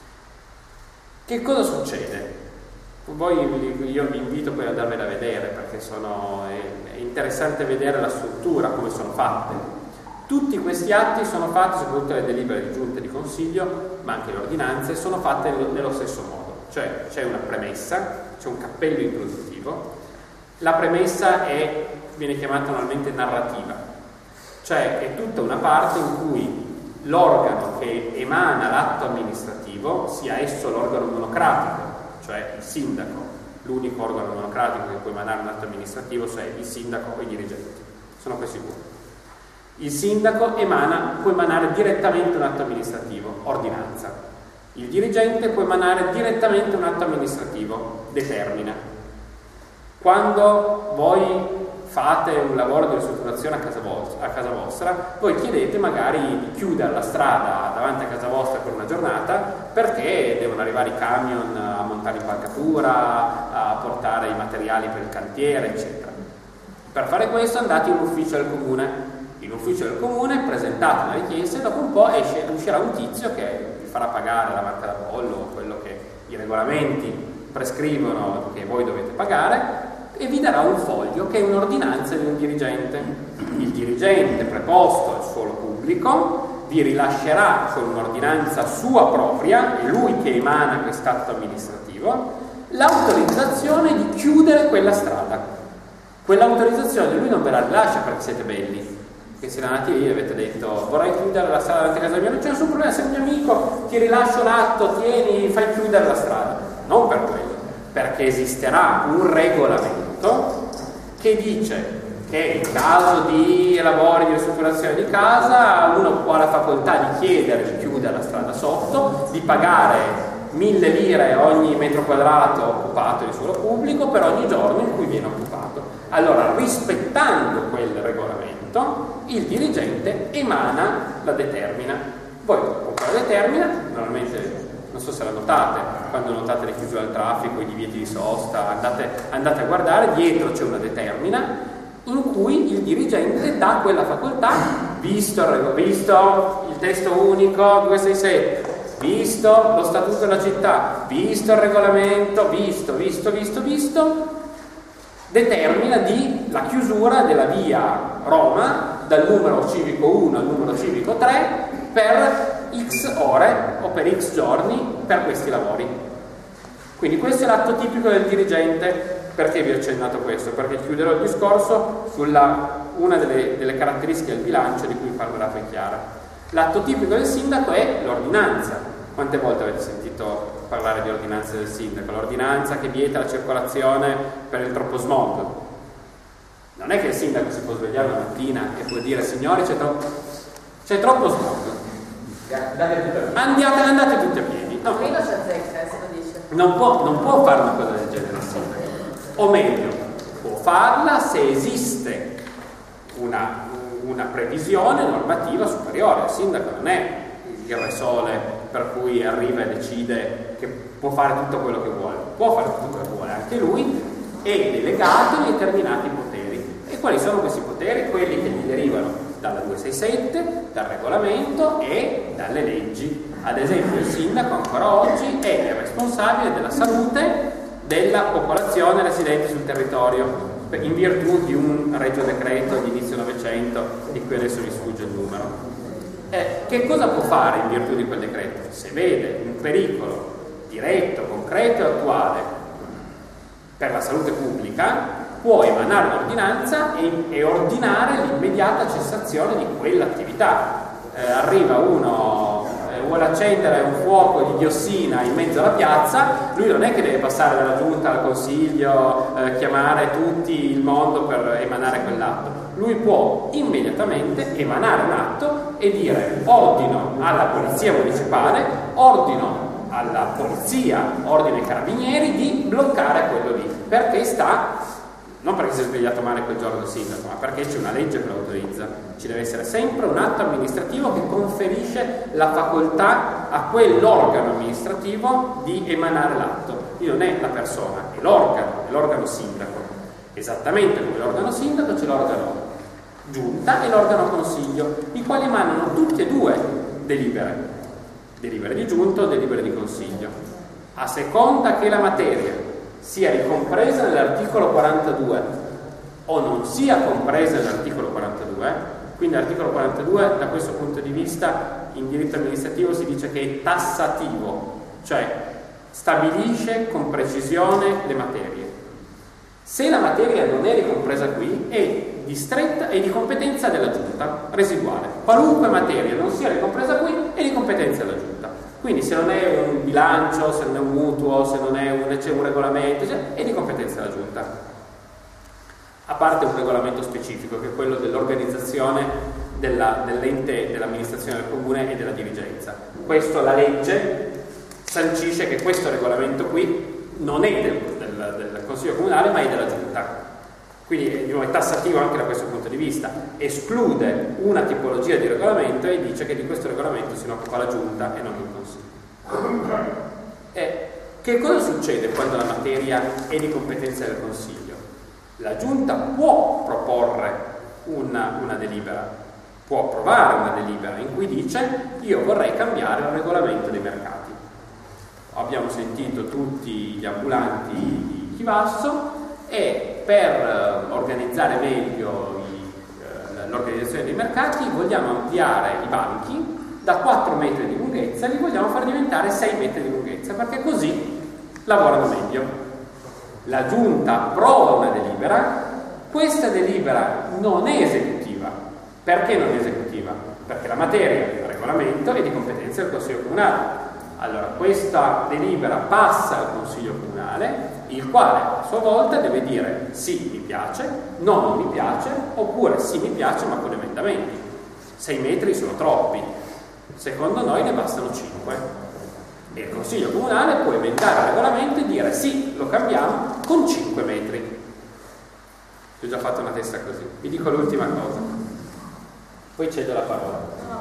Che cosa succede? Voi, io vi invito poi ad andarvela a vedere perché sono, è, è interessante vedere la struttura, come sono fatte. Tutti questi atti sono fatti, soprattutto le delibere di giunta e di consiglio, ma anche le ordinanze, sono fatte nello stesso modo. Cioè c'è una premessa, c'è un cappello introduttivo. La premessa è, viene chiamata normalmente narrativa, cioè è tutta una parte in cui l'organo che emana l'atto amministrativo, sia esso l'organo monocratico, cioè il sindaco, l'unico organo monocratico che può emanare un atto amministrativo, cioè il sindaco o i dirigenti, sono questi due. Il sindaco emana, può emanare direttamente un atto amministrativo, ordinanza. Il dirigente può emanare direttamente un atto amministrativo, determina. Quando voi fate un lavoro di ristrutturazione a casa vostra, a casa vostra, voi chiedete magari di chiudere la strada davanti a casa vostra per una giornata perché devono arrivare i camion a montare impalcatura, a portare i materiali per il cantiere, eccetera. Per fare questo andate in un ufficio del comune. In ufficio del comune presentate una richiesta e dopo un po' esce, uscirà un tizio che vi farà pagare la marca da bollo, quello che i regolamenti prescrivono che voi dovete pagare, e vi darà un foglio che è un'ordinanza di un dirigente. Il dirigente preposto al suolo pubblico vi rilascerà con un'ordinanza sua propria, è lui che emana quest'atto amministrativo, l'autorizzazione di chiudere quella strada. Quell'autorizzazione lui non ve la rilascia perché siete belli, che siete andati lì e avete detto vorrei chiudere la strada davanti a casa mia, non c'è nessun problema, sei un mio amico, ti rilascio l'atto, tieni, fai chiudere la strada. Non per quello, perché esisterà un regolamento che dice che in caso di lavori di ristrutturazione di casa uno ha la facoltà di chiedere di chiudere la strada sotto, di pagare mille lire ogni metro quadrato occupato di suolo pubblico per ogni giorno in cui viene occupato. Allora, rispettando quel regolamento, il dirigente emana la determina. Voi con quella determina, normalmente non so se la notate, quando notate le chiusure al traffico, i divieti di sosta, andate, andate a guardare, dietro c'è una determina in cui il dirigente dà quella facoltà, visto il, visto il testo unico duecentosessantasette, visto lo statuto della città, visto il regolamento, visto, visto, visto, visto, determina di la chiusura della via Roma dal numero civico uno al numero civico tre per X ore o per X giorni per questi lavori. Quindi questo è l'atto tipico del dirigente. Perché vi ho accennato questo? Perché chiuderò il discorso sulla una delle, delle caratteristiche del bilancio di cui parlerà poi Chiara. L'atto tipico del sindaco è l'ordinanza. Quante volte avete sentito parlare di ordinanza del sindaco? L'ordinanza che vieta la circolazione per il troppo smog. Non è che il sindaco si può svegliare una mattina e può dire signori c'è troppo, c'è troppo smog, andate, andate tutti a piedi. No. Qui non c'è zecca, se lo dice. Non può, non può fare una cosa del genere il sindaco. O meglio, può farla se esiste una, una previsione normativa superiore. Il sindaco non è il re sole per cui arriva e decide che può fare tutto quello che vuole, può fare tutto quello che vuole anche lui, è delegato di determinati poteri. E quali sono questi poteri? Quelli che gli derivano dalla duecentosessantasette, dal regolamento e dalle leggi. Ad esempio il sindaco ancora oggi è il responsabile della salute della popolazione residente sul territorio in virtù di un regio decreto di inizio Novecento di cui adesso mi sfugge il numero. Eh, che cosa può fare in virtù di quel decreto? Se vede un pericolo diretto, concreto e attuale per la salute pubblica, può emanare un'ordinanza e, e ordinare l'immediata cessazione di quell'attività. Eh, arriva uno, eh, vuole accendere un fuoco di diossina in mezzo alla piazza, lui non è che deve passare dalla giunta al consiglio, eh, chiamare tutti il mondo per emanare quell'atto. Lui può immediatamente emanare un atto e dire: ordino alla polizia municipale, ordino alla polizia, ordino ai carabinieri di bloccare quello lì, perché sta, non perché si è svegliato male quel giorno il sindaco, ma perché c'è una legge che lo autorizza. Ci deve essere sempre un atto amministrativo che conferisce la facoltà a quell'organo amministrativo di emanare l'atto. Quindi non è la persona, è l'organo, è l'organo sindaco. Esattamente come l'organo sindaco c'è l'organo giunta e l'organo consiglio, i quali emanano tutti e due delibere, delibere di giunta o delibere di consiglio, a seconda che la materia sia ricompresa nell'articolo quarantadue o non sia compresa nell'articolo quarantadue. Quindi l'articolo quarantadue, da questo punto di vista, in diritto amministrativo si dice che è tassativo, cioè stabilisce con precisione le materie. Se la materia non è ricompresa qui, è di stretta e di competenza della giunta, residuale. Qualunque materia non sia ricompresa qui è di competenza della giunta. Quindi se non è un bilancio, se non è un mutuo, se non è un, c'è un regolamento, cioè, è di competenza della giunta. A parte un regolamento specifico, che è quello dell'organizzazione della, dell'ente dell'amministrazione del comune e della dirigenza. Questo, la legge sancisce che questo regolamento qui non è del, del, del Consiglio Comunale, ma è della giunta. Quindi di nuovo, è tassativo anche da questo punto di vista, esclude una tipologia di regolamento e dice che di questo regolamento se ne occupa la giunta e non il consiglio. E che cosa succede quando la materia è di competenza del consiglio? La giunta può proporre una, una delibera, può approvare una delibera in cui dice: io vorrei cambiare il regolamento dei mercati. Abbiamo sentito tutti gli ambulanti di Chivasso e per organizzare meglio i, eh, l'organizzazione dei mercati vogliamo ampliare i banchi da quattro metri di lunghezza, li vogliamo far diventare sei metri di lunghezza, perché così lavorano meglio. La giunta approva una delibera, questa delibera non è esecutiva. Perché non è esecutiva? Perché la materia, il regolamento, è di competenza del Consiglio Comunale. Allora questa delibera passa al Consiglio Comunale, il quale a sua volta deve dire: sì, mi piace, no, non mi piace, oppure sì, mi piace, ma con emendamenti. Sei metri sono troppi, secondo noi ne bastano cinque. E il Consiglio Comunale può emendare il regolamento e dire: sì, lo cambiamo con cinque metri. Ho già fatto una testa così. Vi dico l'ultima cosa, poi cedo la parola.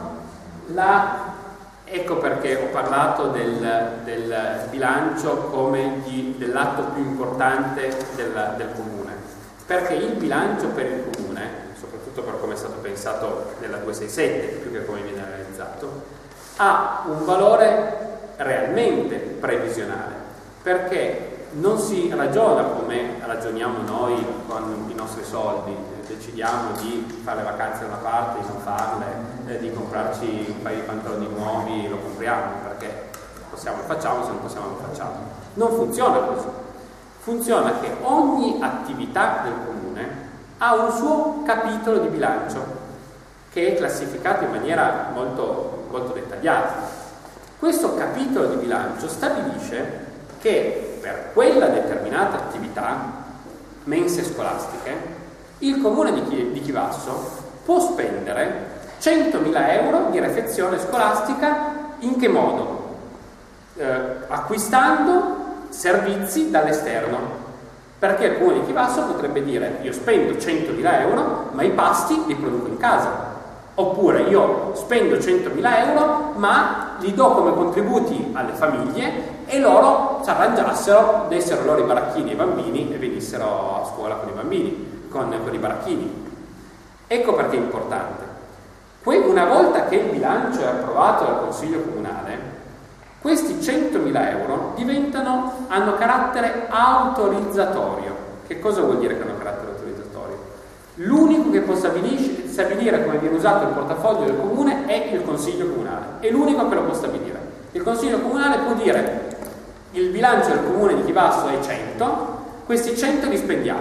La... Ecco perché ho parlato del, del bilancio come di, dell'atto più importante del, del comune, perché il bilancio per il comune, soprattutto per come è stato pensato nella duecentosessantasette più che come viene realizzato, ha un valore realmente previsionale, perché non si ragiona come ragioniamo noi con i nostri soldi. Decidiamo di fare le vacanze da una parte, di non farle, eh, di comprarci un paio di pantaloni nuovi, lo compriamo, perché possiamo lo facciamo, se non possiamo lo facciamo. Non funziona così. Funziona che ogni attività del comune ha un suo capitolo di bilancio che è classificato in maniera molto, molto dettagliata. Questo capitolo di bilancio stabilisce che per quella determinata attività, mense scolastiche, il comune di Chivasso può spendere centomila euro di refezione scolastica. In che modo? Eh, acquistando servizi dall'esterno, perché il comune di Chivasso potrebbe dire: io spendo centomila euro ma i pasti li produco in casa, oppure io spendo centomila euro ma li do come contributi alle famiglie e loro si arrangiassero, dessero loro i baracchini ai bambini e venissero a scuola con i bambini, con, con i baracchini. Ecco perché è importante. Una volta che il bilancio è approvato dal Consiglio Comunale, questi centomila euro diventano, hanno carattere autorizzatorio. Che cosa vuol dire che hanno carattere autorizzatorio? L'unico che può stabilire, stabilire come viene usato il portafoglio del comune è il Consiglio Comunale, è l'unico che lo può stabilire. Il Consiglio Comunale può dire: il bilancio del comune di Chivasso è cento, questi cento li spendiamo.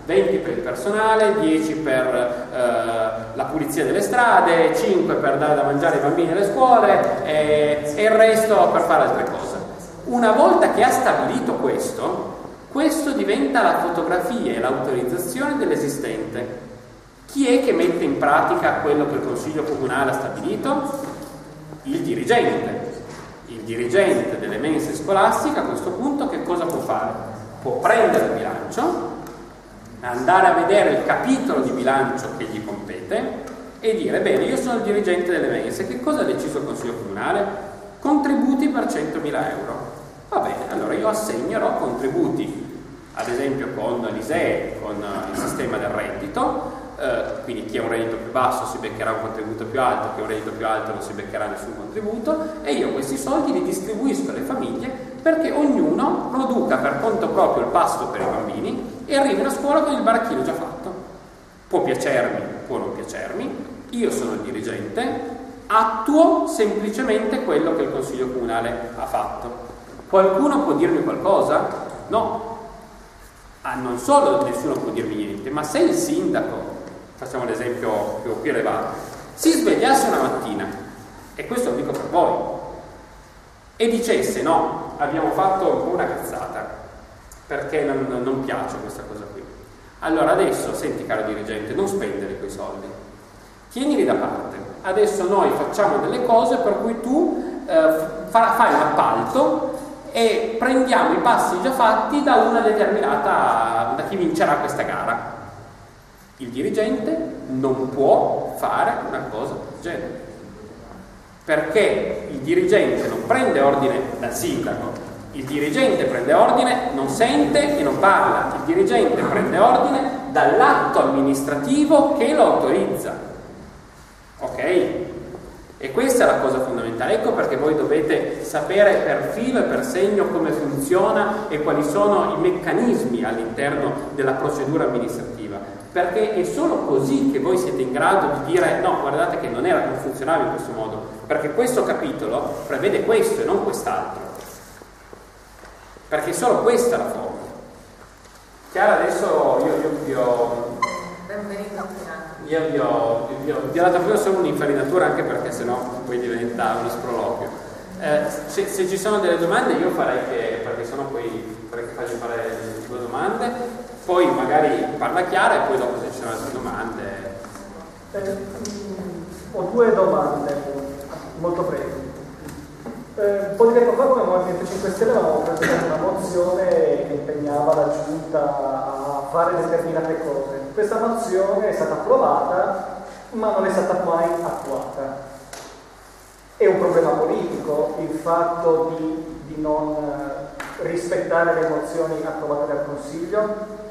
venti per il personale, dieci per eh, la pulizia delle strade, cinque per dare da mangiare ai bambini alle scuole e, e il resto per fare altre cose. Una volta che ha stabilito questo, questo diventa la fotografia e l'autorizzazione dell'esistente. Chi è che mette in pratica quello che il Consiglio Comunale ha stabilito? Il dirigente. Il dirigente delle mense scolastiche a questo punto che cosa può fare? Può prendere il bilancio, andare a vedere il capitolo di bilancio che gli compete e dire: bene, io sono il dirigente delle mense, che cosa ha deciso il Consiglio Comunale? Contributi per centomila euro. Va bene, allora io assegnerò contributi, ad esempio con l'I S E E, con il sistema del reddito, eh, quindi chi ha un reddito più basso si beccherà un contributo più alto, chi ha un reddito più alto non si beccherà nessun contributo, e io questi soldi li distribuisco alle famiglie perché ognuno produca per conto proprio il pasto per i bambini e arrivino a scuola con il baracchino già fatto. Può piacermi, può non piacermi, io sono il dirigente, attuo semplicemente quello che il Consiglio Comunale ha fatto. Qualcuno può dirmi qualcosa? No. Ah, non solo nessuno può dirmi niente, ma se il sindaco, facciamo l'esempio più, più elevato, si svegliasse una mattina, e questo lo dico per voi, e dicesse: no, abbiamo fatto un po' una cazzata, perché non, non piace questa cosa qui. Allora adesso, senti caro dirigente, non spendere quei soldi, tienili da parte. Adesso noi facciamo delle cose per cui tu eh, fa, fai un appalto e prendiamo i passi già fatti da una determinata, da chi vincerà questa gara. Il dirigente non può fare una cosa del genere, perché il dirigente non prende ordine dal sindaco, il dirigente prende ordine, non sente e non parla, il dirigente prende ordine dall'atto amministrativo che lo autorizza. Ok? E questa è la cosa fondamentale. Ecco perché voi dovete sapere per filo e per segno come funziona e quali sono i meccanismi all'interno della procedura amministrativa, perché è solo così che voi siete in grado di dire: no, guardate che non era, non funzionava in questo modo, perché questo capitolo prevede questo e non quest'altro, perché solo questa è la forma. Chiara, adesso io, io vi ho io vi ho, vi ho, vi ho dato prima solo un'infarinatura, anche perché sennò poi diventa uno sproloquio. Eh, se, se ci sono delle domande io farei che, perché sennò poi farei che faccio fare due domande, poi magari parla Chiara e poi dopo se ci sono altre domande. Eh, ho due domande molto brevi. Eh, un po' di tempo fa come Movimento cinque Stelle avevamo presentato una mozione che impegnava la Giunta a fare determinate cose. Questa mozione è stata approvata ma non è stata mai attuata. È un problema politico il fatto di, di non rispettare le mozioni approvate dal Consiglio?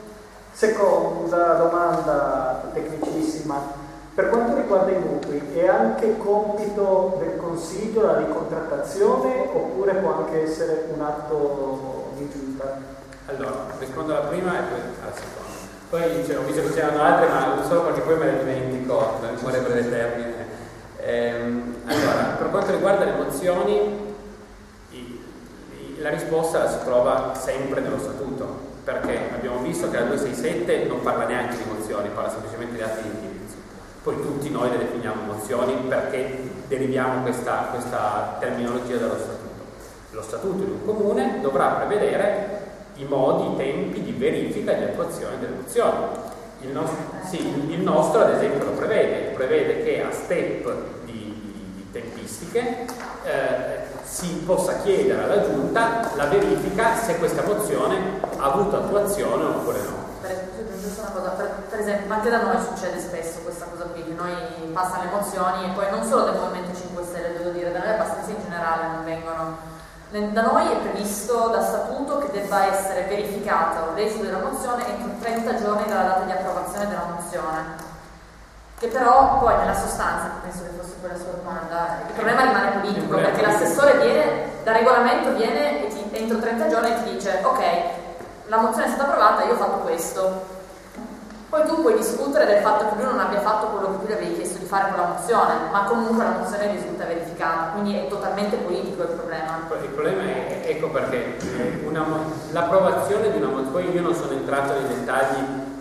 Seconda domanda tecnicissima. Per quanto riguarda i mutui, è anche compito del Consiglio la ricontrattazione oppure può anche essere un atto di giunta? Allora, rispondo alla prima e poi alla seconda. Poi cioè, ho visto che c'erano altre, ma solo perché poi me le dimentico, per memoria breve termine. Ehm, allora, per quanto riguarda le mozioni, i, i, la risposta la si trova sempre nello statuto, perché abbiamo visto che la duecentosessantasette non parla neanche di mozioni, parla semplicemente di atti di indirizzo. Poi tutti noi le definiamo mozioni perché deriviamo questa, questa terminologia dallo statuto. Lo statuto di un comune dovrà prevedere i modi, i tempi di verifica e di attuazione delle mozioni. Il nostro, sì, il nostro ad esempio lo prevede, prevede che a step di, di, di tempistiche eh, si possa chiedere alla Giunta la verifica se questa mozione ha avuto attuazione oppure no. Una cosa, per, per esempio, anche da noi succede spesso questa cosa qui, che noi passano le mozioni e poi non solo del Movimento cinque Stelle, devo dire, da noi abbastanza in generale non vengono. Da noi è previsto da statuto che debba essere verificato l'esito della mozione entro trenta giorni dalla data di approvazione della mozione, che però poi nella sostanza, penso che fosse quella sua domanda, il problema rimane politico, perché l'assessore viene, da regolamento viene e ti, entro trenta giorni ti dice: ok, la mozione è stata approvata, io ho fatto questo. Poi tu puoi discutere del fatto che lui non abbia fatto quello che tu gli avevi chiesto di fare con la mozione, ma comunque la mozione risulta verificata, quindi è totalmente politico il problema. Il problema è, ecco perché una, l'approvazione di una mozione, poi io non sono entrato nei dettagli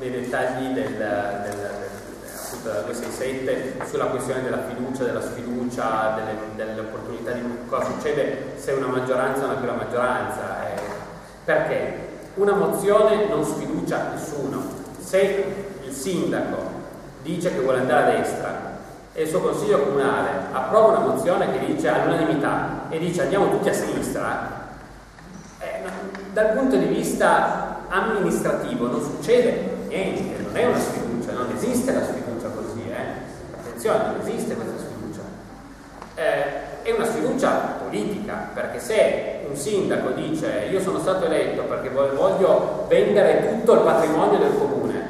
nei dettagli del, del, del, appunto della duecentosessantasette sulla questione della fiducia, della sfiducia, delle, delle opportunità di cosa succede se una maggioranza non è più la maggioranza. Eh, perché una mozione non sfiducia nessuno. Se il sindaco dice che vuole andare a destra e il suo consiglio comunale approva una mozione che dice all'unanimità e dice andiamo tutti a sinistra, eh, dal punto di vista amministrativo non succede niente, non è una sfiducia, non esiste la sfiducia così, eh? Attenzione, non esiste questa sfiducia. Eh, è una sfiducia politica, perché se un sindaco dice io sono stato eletto perché voglio vendere tutto il patrimonio del comune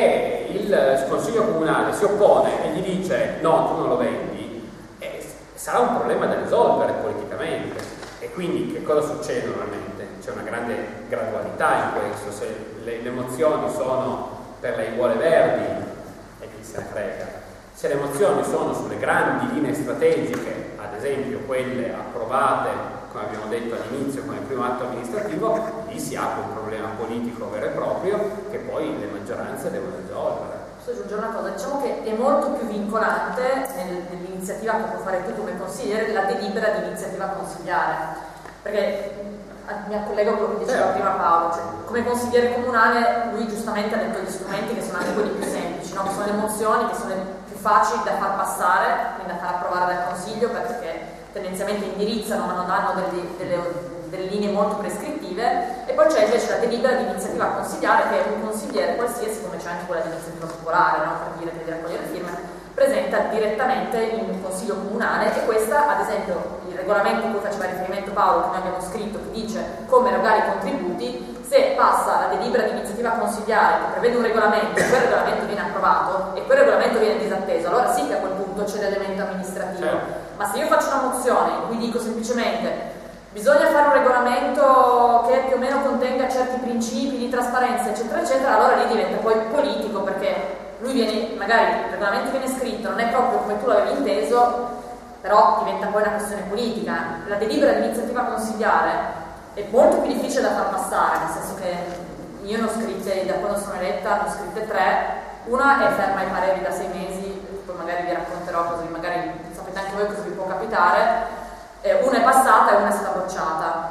e il consiglio comunale si oppone e gli dice no, tu non lo vendi, eh, sarà un problema da risolvere politicamente. E quindi che cosa succede normalmente? C'è una grande gradualità in questo. Se le, le mozioni sono per le aiuole verdi e chi se ne frega, se le mozioni sono sulle grandi linee strategiche, ad esempio quelle approvate, come abbiamo detto all'inizio, con il primo atto amministrativo, lì si apre un problema politico vero e proprio che poi le maggioranze devono risolvere. Posso aggiungere una cosa? Diciamo che è molto più vincolante nel, nell'iniziativa che puoi fare tu come consigliere la delibera di iniziativa consigliare, perché mi collego a quello che diceva prima Paolo, cioè, come consigliere comunale lui giustamente ha detto gli strumenti che sono anche quelli più semplici, no? Che sono le mozioni, che sono le più facili da far passare, quindi da far approvare dal consiglio, perché tendenzialmente indirizzano ma non hanno delle, delle, delle linee molto prescrittive. E poi c'è invece la delibera di iniziativa consigliare, che è un consigliere qualsiasi, come c'è anche quella di iniziativa popolare, no? Per dire che deve raccogliere firme, presenta direttamente in un consiglio comunale. E questa, ad esempio, il regolamento a cui faceva riferimento Paolo, che noi abbiamo scritto, che dice come erogare i contributi, se passa la delibera di iniziativa consigliare che prevede un regolamento e quel regolamento viene approvato e quel regolamento viene disatteso, allora sì che a quel punto c'è l'elemento amministrativo. Certo. Ma se io faccio una mozione in cui dico semplicemente bisogna fare un regolamento che più o meno contenga certi principi di trasparenza, eccetera, eccetera, allora lì diventa poi politico, perché lui viene, magari il regolamento viene scritto, non è proprio come tu l'avevi inteso, però diventa poi una questione politica. La delibera di iniziativa consigliare è molto più difficile da far passare, nel senso che io ne ho scritte, da quando sono eletta, ne ho scritte tre, una è ferma ai pareri da sei mesi, poi magari vi racconterò così, magari sapete anche voi cosa vi può capitare. Eh, una è passata e una è stata bocciata.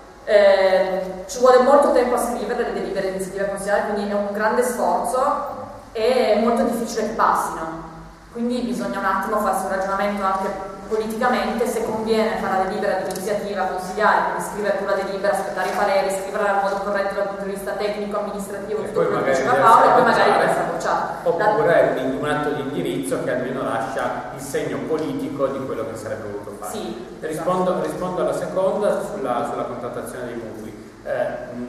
Eh, ci vuole molto tempo a scrivere le delibere di iniziativa consigliare, quindi è un grande sforzo e è molto difficile che passino. Quindi bisogna un attimo farsi un ragionamento anche politicamente se conviene fare la delibera di iniziativa consigliare, quindi scrivere tu la delibera, aspettare i pareri, scriverla nel modo corretto dal punto di vista tecnico, amministrativo, tutto quello che diceva Paolo, e poi magari deve essere bocciata. Oppure la... un atto di indirizzo che almeno lascia il segno politico di quello che sarebbe voluto fare. Sì, rispondo, esatto. rispondo alla seconda sulla, sulla contrattazione dei mutui. Eh,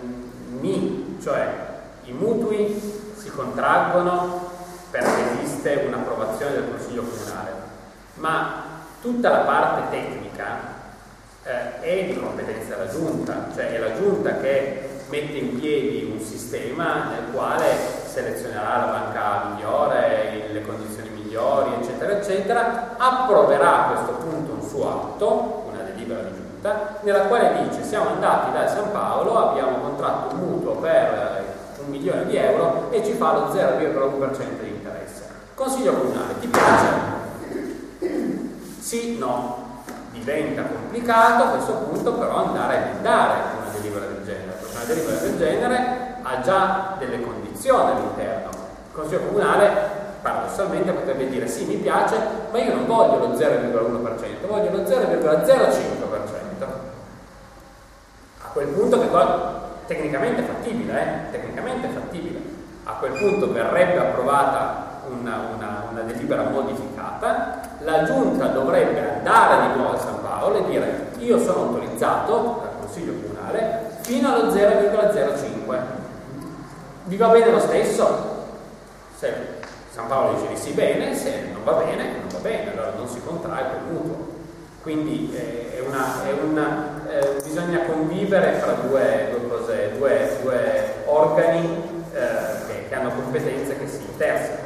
mi, cioè i mutui si contraggono perché esiste un'approvazione del Consiglio Comunale, ma tutta la parte tecnica eh, è di competenza della Giunta, cioè è la Giunta che mette in piedi un sistema nel quale selezionerà la banca migliore, le condizioni migliori, eccetera, eccetera, approverà a questo punto un suo atto, una delibera di Giunta, nella quale dice siamo andati da San Paolo, abbiamo contratto un mutuo per un milione di euro e ci fa lo zero virgola uno per cento di interesse. Consiglio Comunale, ti piace? Sì, no, diventa complicato a questo punto però andare a emendare una delibera del genere, perché una delibera del genere ha già delle condizioni all'interno. Il Consiglio Comunale paradossalmente potrebbe dire sì, mi piace, ma io non voglio lo zero virgola uno per cento, voglio lo zero virgola zero cinque per cento. A quel punto che cosa? Tecnicamente fattibile, eh? Tecnicamente fattibile. A quel punto verrebbe approvata una, una, una delibera modificata, la Giunta dovrebbe andare di nuovo a San Paolo e dire io sono autorizzato dal Consiglio Comunale fino allo zero virgola zero cinque. Vi va bene lo stesso? Se San Paolo dice di sì, bene, se non va bene, non va bene, allora non si contrae quel mutuo. Quindi eh, è una, è una, eh, bisogna convivere fra due, due cose, due, due organi eh, che, che hanno competenze che si intersecano.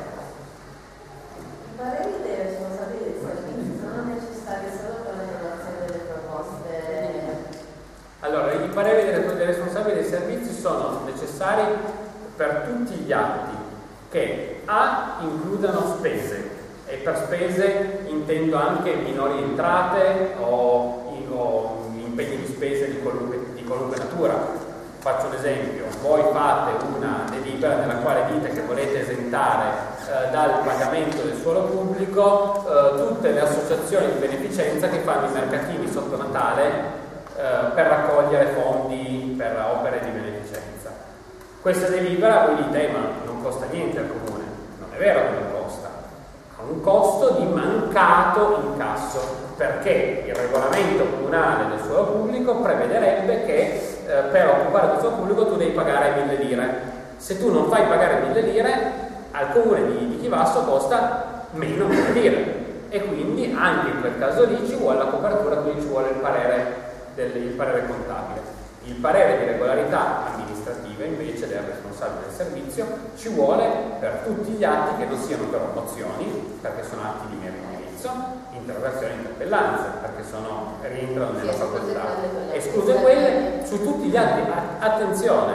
I pareri dei responsabili dei servizi sono necessari solo per l'elaborazione delle proposte? Allora, i pareri dei responsabili dei servizi sono necessari per tutti gli atti che A includano spese, e per spese intendo anche minori entrate o, o impegni di spese di qualunque, di qualunque natura. Faccio un esempio: voi fate una delibera nella quale dite che volete esentare eh, dal pagamento del suolo pubblico eh, tutte le associazioni di beneficenza che fanno i mercatini sotto Natale eh, per raccogliere fondi per opere di beneficenza. Questa delibera voi dite: ma non costa niente al comune. Non è vero che non costa, ha un costo di mancato incasso, perché il regolamento comunale del suolo pubblico prevederebbe che eh, per occupare il suolo pubblico tu devi pagare mille lire. Se tu non fai pagare mille lire, al comune di, di Chivasso costa meno mille lire, e quindi anche in quel caso lì ci vuole la copertura, quindi ci vuole il parere, del, il parere contabile. Il parere di regolarità amministrativa invece del responsabile del servizio ci vuole per tutti gli atti che non siano però mozioni, perché sono atti di mero indirizzo, interrogazioni e interpellanze, perché sono, rientrano nella Sì, facoltà, quelle, escluse quelle. Su tutti gli atti, attenzione,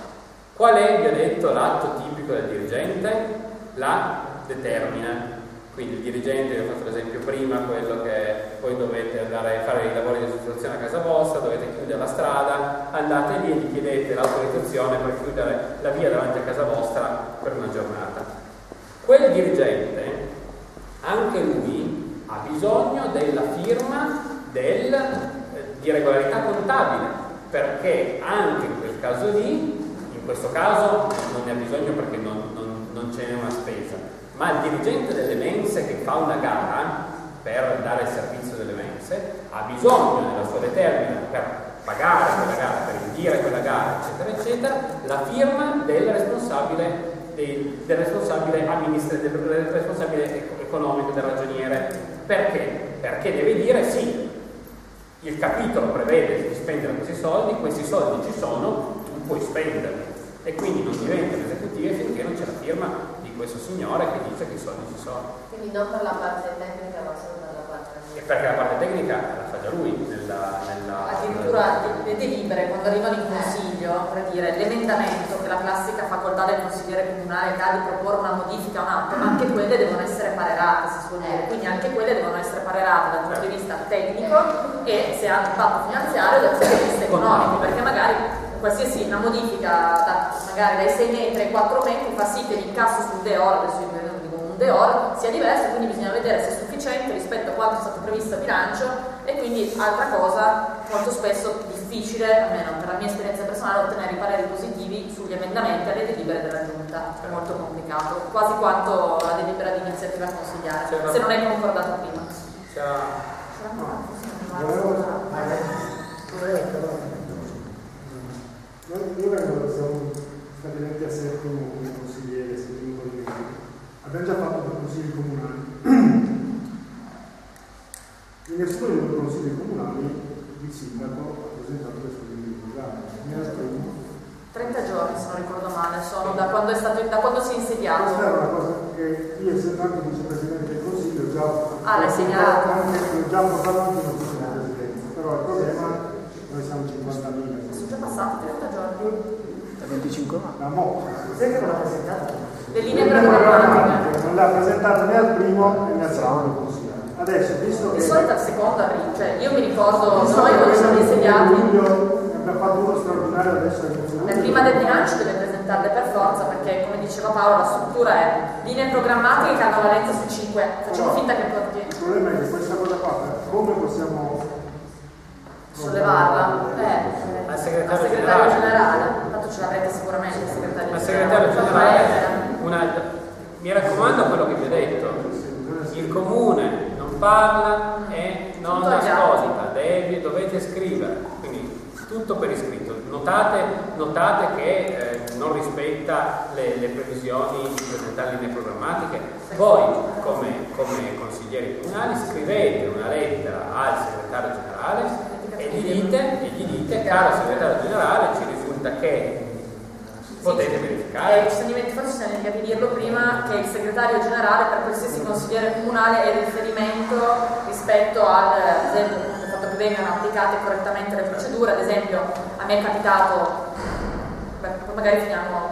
qual è, vi ho detto, l'atto tipico del dirigente? La determina. Quindi il dirigente, vi ho fatto l'esempio prima, quello che voi dovete andare a fare i lavori di ristrutturazione a casa vostra, dovete chiudere la strada, andate lì e gli chiedete l'autorizzazione per chiudere la via davanti a casa vostra per una giornata. Quel dirigente, anche lui, ha bisogno della firma del, eh, di regolarità contabile, perché anche in quel caso lì, in questo caso non ne ha bisogno perché non, non, non ce n'è una spesa, ma il dirigente delle mense che fa una gara per dare il servizio delle mense ha bisogno nella sua determina, per pagare quella gara, per indire quella gara, eccetera, eccetera, la firma del responsabile, del, del responsabile amministrativo, del responsabile economico, del ragioniere. Perché? Perché deve dire: sì, il capitolo prevede di spendere questi soldi, questi soldi ci sono, tu puoi spenderli, e quindi non diventano esecutive finché non c'è la firma di questo signore che dice che i soldi ci sono. Quindi non per la parte tecnica, ma solo per la parte E perché la parte tecnica la fa già lui nella, nella addirittura le delibere quando arrivano in consiglio, per dire l'emendamento, che è la classica facoltà del consigliere comunale che ha di proporre una modifica a un atto, ma anche quelle devono essere parerate, si suol dire, quindi anche quelle devono essere parerate dal punto di vista tecnico e se hanno impatto finanziario dal punto di vista economico, perché magari qualsiasi una modifica da, magari dai sei metri ai quattro metri fa sì che l'incasso sul D E O R, adesso io dico un D E O R, sia diverso, quindi bisogna vedere se è sufficiente rispetto a quanto è stato previsto a bilancio. E quindi altra cosa, molto spesso difficile, almeno per la mia esperienza personale, ottenere i pareri positivi sugli emendamenti alle delibere della Giunta, è molto complicato, quasi quanto la delibera di iniziativa consigliare, se non è concordato prima. Noi vengo, siamo stabiliti a Settimo come consigliere, Settimo Colleghi. Abbiamo già fatto due consigli comunali. In nessuno dei due consigli comunali il sindaco ha presentato le sue delibere. trenta giorni, se non ricordo male, sono da quando, è stato, da quando si è insediato. Questa è una cosa che io, essendo anche vicepresidente del consiglio, già ah, l'hai segnalato? Ho già portato anche in ufficio della presidenza, però il problema noi siamo cinquantamila. Sono già passati trenta giorni? Da venticinque anni. Da mo'. Sai che non l'ha presentato? Le linee programmatiche. Non l'ha presentato né al primo né al secondo consiglio. Adesso, visto che... Di solito al secondo arriva, cioè io mi ricordo, visto noi quando siamo insediati, abbiamo fatto uno straordinario adesso. le prima del bilancio deve presentarle per forza, perché come diceva Paolo la struttura è linee programmatiche che hanno valenza su cinque, facciamo no, finta che porti. Il problema è che questa cosa qua, come possiamo sollevarla? Eh, al al segretario, segretario generale, generale, tanto ce l'avrete sicuramente il segretario al generale. segretario generale una, mi raccomando quello che vi ho detto: il comune non parla e non Tutto agli ascolta, devi, dovete scrivere, quindi tutto per iscritto. Notate, notate che eh, non rispetta le, le previsioni di presentare linee programmatiche. Voi come, come consiglieri comunali scrivete una lettera al segretario generale e gli dite, e gli dite caro segretario generale, ci risulta che potete verificare. Eh, ci siamo dimenticati, forse ci siamo dimenticati di dirlo prima, che il segretario generale per qualsiasi consigliere comunale è riferimento rispetto al, ad esempio, il fatto che vengano applicate correttamente le procedure. Ad esempio, a me è capitato, beh, poi magari finiamo,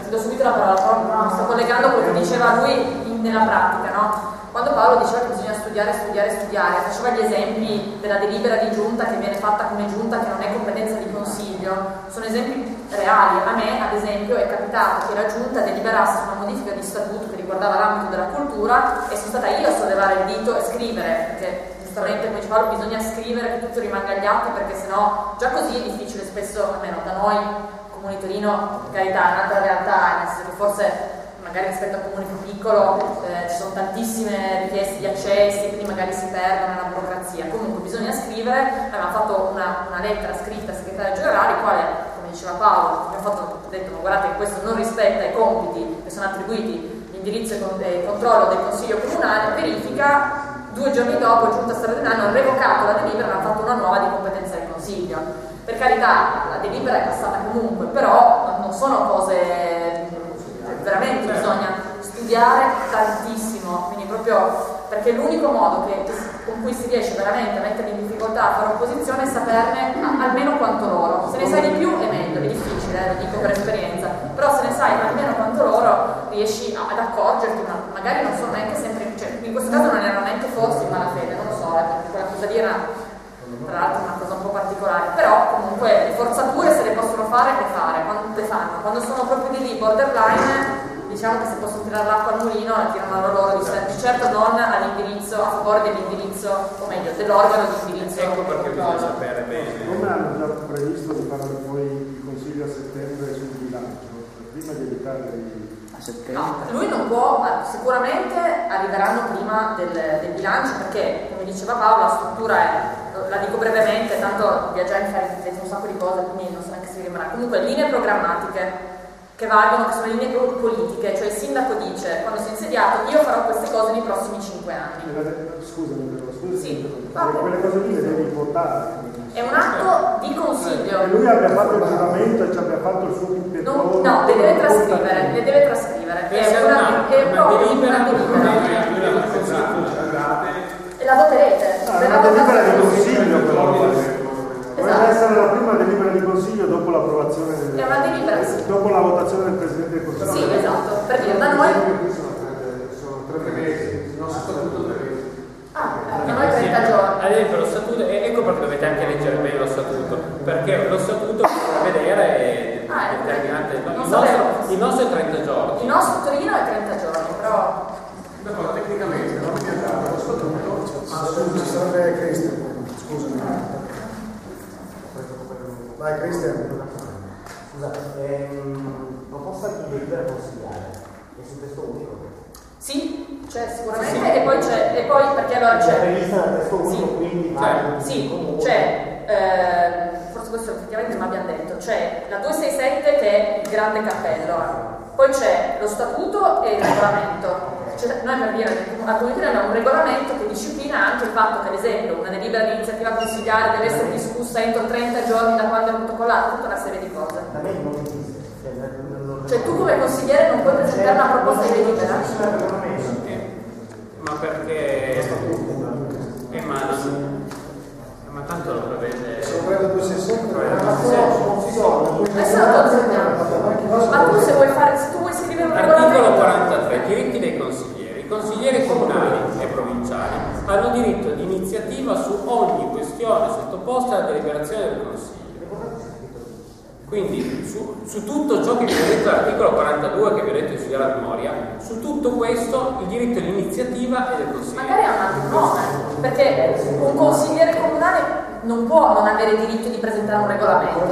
ti do subito la parola, no, sto collegando quello che diceva lui in, nella pratica, no? Quando Paolo diceva che bisogna studiare, studiare, studiare, faceva gli esempi della delibera di giunta che viene fatta come giunta, che non è competenza di consiglio, sono esempi reali. A me, ad esempio, è capitato che la giunta deliberasse una modifica di statuto che riguardava l'ambito della cultura e sono stata io a sollevare il dito e scrivere, perché giustamente, come diceva Paolo, bisogna scrivere che tutto rimanga agli atti, perché sennò già così è difficile spesso, almeno da noi, Comune Torino, per carità, è un'altra realtà, nel senso che forse magari rispetto a un comune più piccolo eh, ci sono tantissime richieste di accessi, quindi magari si perdono nella burocrazia. Comunque bisogna scrivere, abbiamo fatto una, una lettera scritta al segretario generale, quale, come diceva Paolo, abbiamo fatto, detto, ma guardate che questo non rispetta i compiti che sono attribuiti, l'indirizzo e il controllo del Consiglio Comunale, verifica, due giorni dopo, giunta straordinaria, hanno revocato la delibera e hanno fatto una nuova di competenza del Consiglio. Per carità, la delibera è passata comunque, però non sono cose... veramente bisogna studiare tantissimo, quindi proprio perché l'unico modo che, con cui si riesce veramente a mettere in difficoltà a fare opposizione è saperne a, almeno quanto loro. Se ne sai di più è meglio, è difficile, eh, lo dico per esperienza, però se ne sai almeno quanto loro riesci a, ad accorgerti, ma magari non sono neanche sempre, cioè in questo caso non erano neanche forse in malafede, non lo so, eh, perché quella cosa lì era tra l'altro una cosa un po' particolare, però comunque le forzature se le possono fare le fare, quando le fanno, quando sono proprio di lì borderline, diciamo che se possono tirare l'acqua al mulino la tirano loro di, di certo non all'indirizzo, a favore dell'indirizzo, o meglio dell'organo di indirizzo. Ecco perché bisogna sapere bene. Come hanno già previsto di fare poi il consiglio a settembre sul bilancio, prima di evitare i... No, lui non può, sicuramente arriveranno prima del, del bilancio, perché come diceva Paolo la struttura è, la dico brevemente, tanto vi ha già inferito un sacco di cose, quindi non so neanche se vi rimarrà. Comunque linee programmatiche che valgono, che sono linee politiche, cioè il sindaco dice quando si è insediato io farò queste cose nei prossimi cinque anni. Scusami, scusami, sì, quelle cose lì le devi votare. È un atto di consiglio. Che lui abbia fatto il giuramento e ci abbia fatto il suo puntettone. No, no, le deve trascrivere, le deve trascrivere. È una, è proprio una delibera. E la voterete. Ah, è una delibera di consiglio però. Dovrebbe Esatto. essere la prima delibera di consiglio dopo l'approvazione del... È una delibera, sì. Dopo la votazione del Presidente del Consiglio. Sì, esatto. Per dire, da noi... Sono tre mesi, non statuto tre mesi. Ah, da noi trenta giorni. Ad esempio lo statuto, e ecco perché dovete anche leggere bene lo statuto, perché lo statuto da vedere è Ah, è determinante. Il non nostro, sapevo. il nostro è trenta giorni. Il nostro Torino è trenta giorni, però... Però tecnicamente non mi ha dato lo statuto. Ma scusa, ci sarebbe Cristian. Scusami. Vai Cristian. Scusate, ehm, proposta di delibera consigliare è su testo unico? Sì, c'è sicuramente, sì. E poi c'è, e poi perché allora c'è... È prevista dal testo unico, sì. quindi... Cioè, sì, c'è, eh, forse questo effettivamente non abbiamo detto, c'è la duecentosessantasette che è il grande cappello, poi c'è lo statuto e il regolamento. Cioè, noi per dire, al Comune abbiamo un regolamento che disciplina anche il fatto che, ad esempio, una delibera di iniziativa consigliare deve essere discussa entro trenta giorni da quando è protocollato, tutta una serie di cose. Da me non esiste. Cioè tu come consigliere non puoi presentare una proposta di delibera? Ma perché... Eh, ma, ma tanto lo prevede... Se lo prende duecentosessanta, Adesso lo consegniamo. Ma tu se vuoi fare, se tu vuoi scrivere un Articolo regolamento... quarantatré, diritti dei consiglieri. I consiglieri comunali e provinciali hanno diritto di iniziativa su ogni questione sottoposta alla deliberazione del Consiglio. Quindi su, su tutto ciò che vi ho detto all'articolo quarantadue che vi ho detto di studiare a memoria, su tutto questo il diritto all'iniziativa è del Consiglio. Magari ha un altro nome, perché un consigliere comunale non può non avere diritto di presentare un regolamento.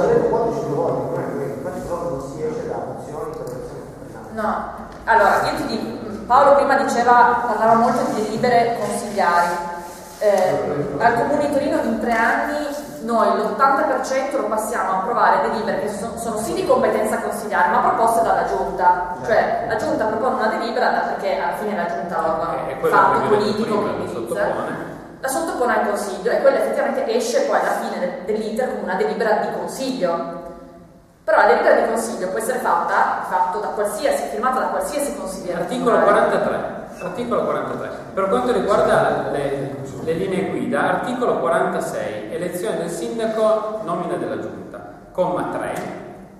No, allora io ti dico, Paolo prima diceva, parlava molto di delibere consigliari. Eh, al Comune di Torino in tre anni noi l'ottanta per cento lo passiamo a approvare delibere che sono, sono sì di competenza consigliare ma proposte dalla Giunta, cioè la Giunta propone una delibera perché alla fine la Giunta è un fatto politico che indirizza, la sottopone al Consiglio e quella effettivamente esce poi alla fine dell'iter come una delibera di Consiglio. Però la delibera di Consiglio può essere fatta, fatto da qualsiasi, firmata da qualsiasi consigliere. Articolo quarantatré. Articolo quarantatré. Per quanto riguarda le, le linee guida, articolo quarantasei, elezione del sindaco, nomina della giunta, comma tre,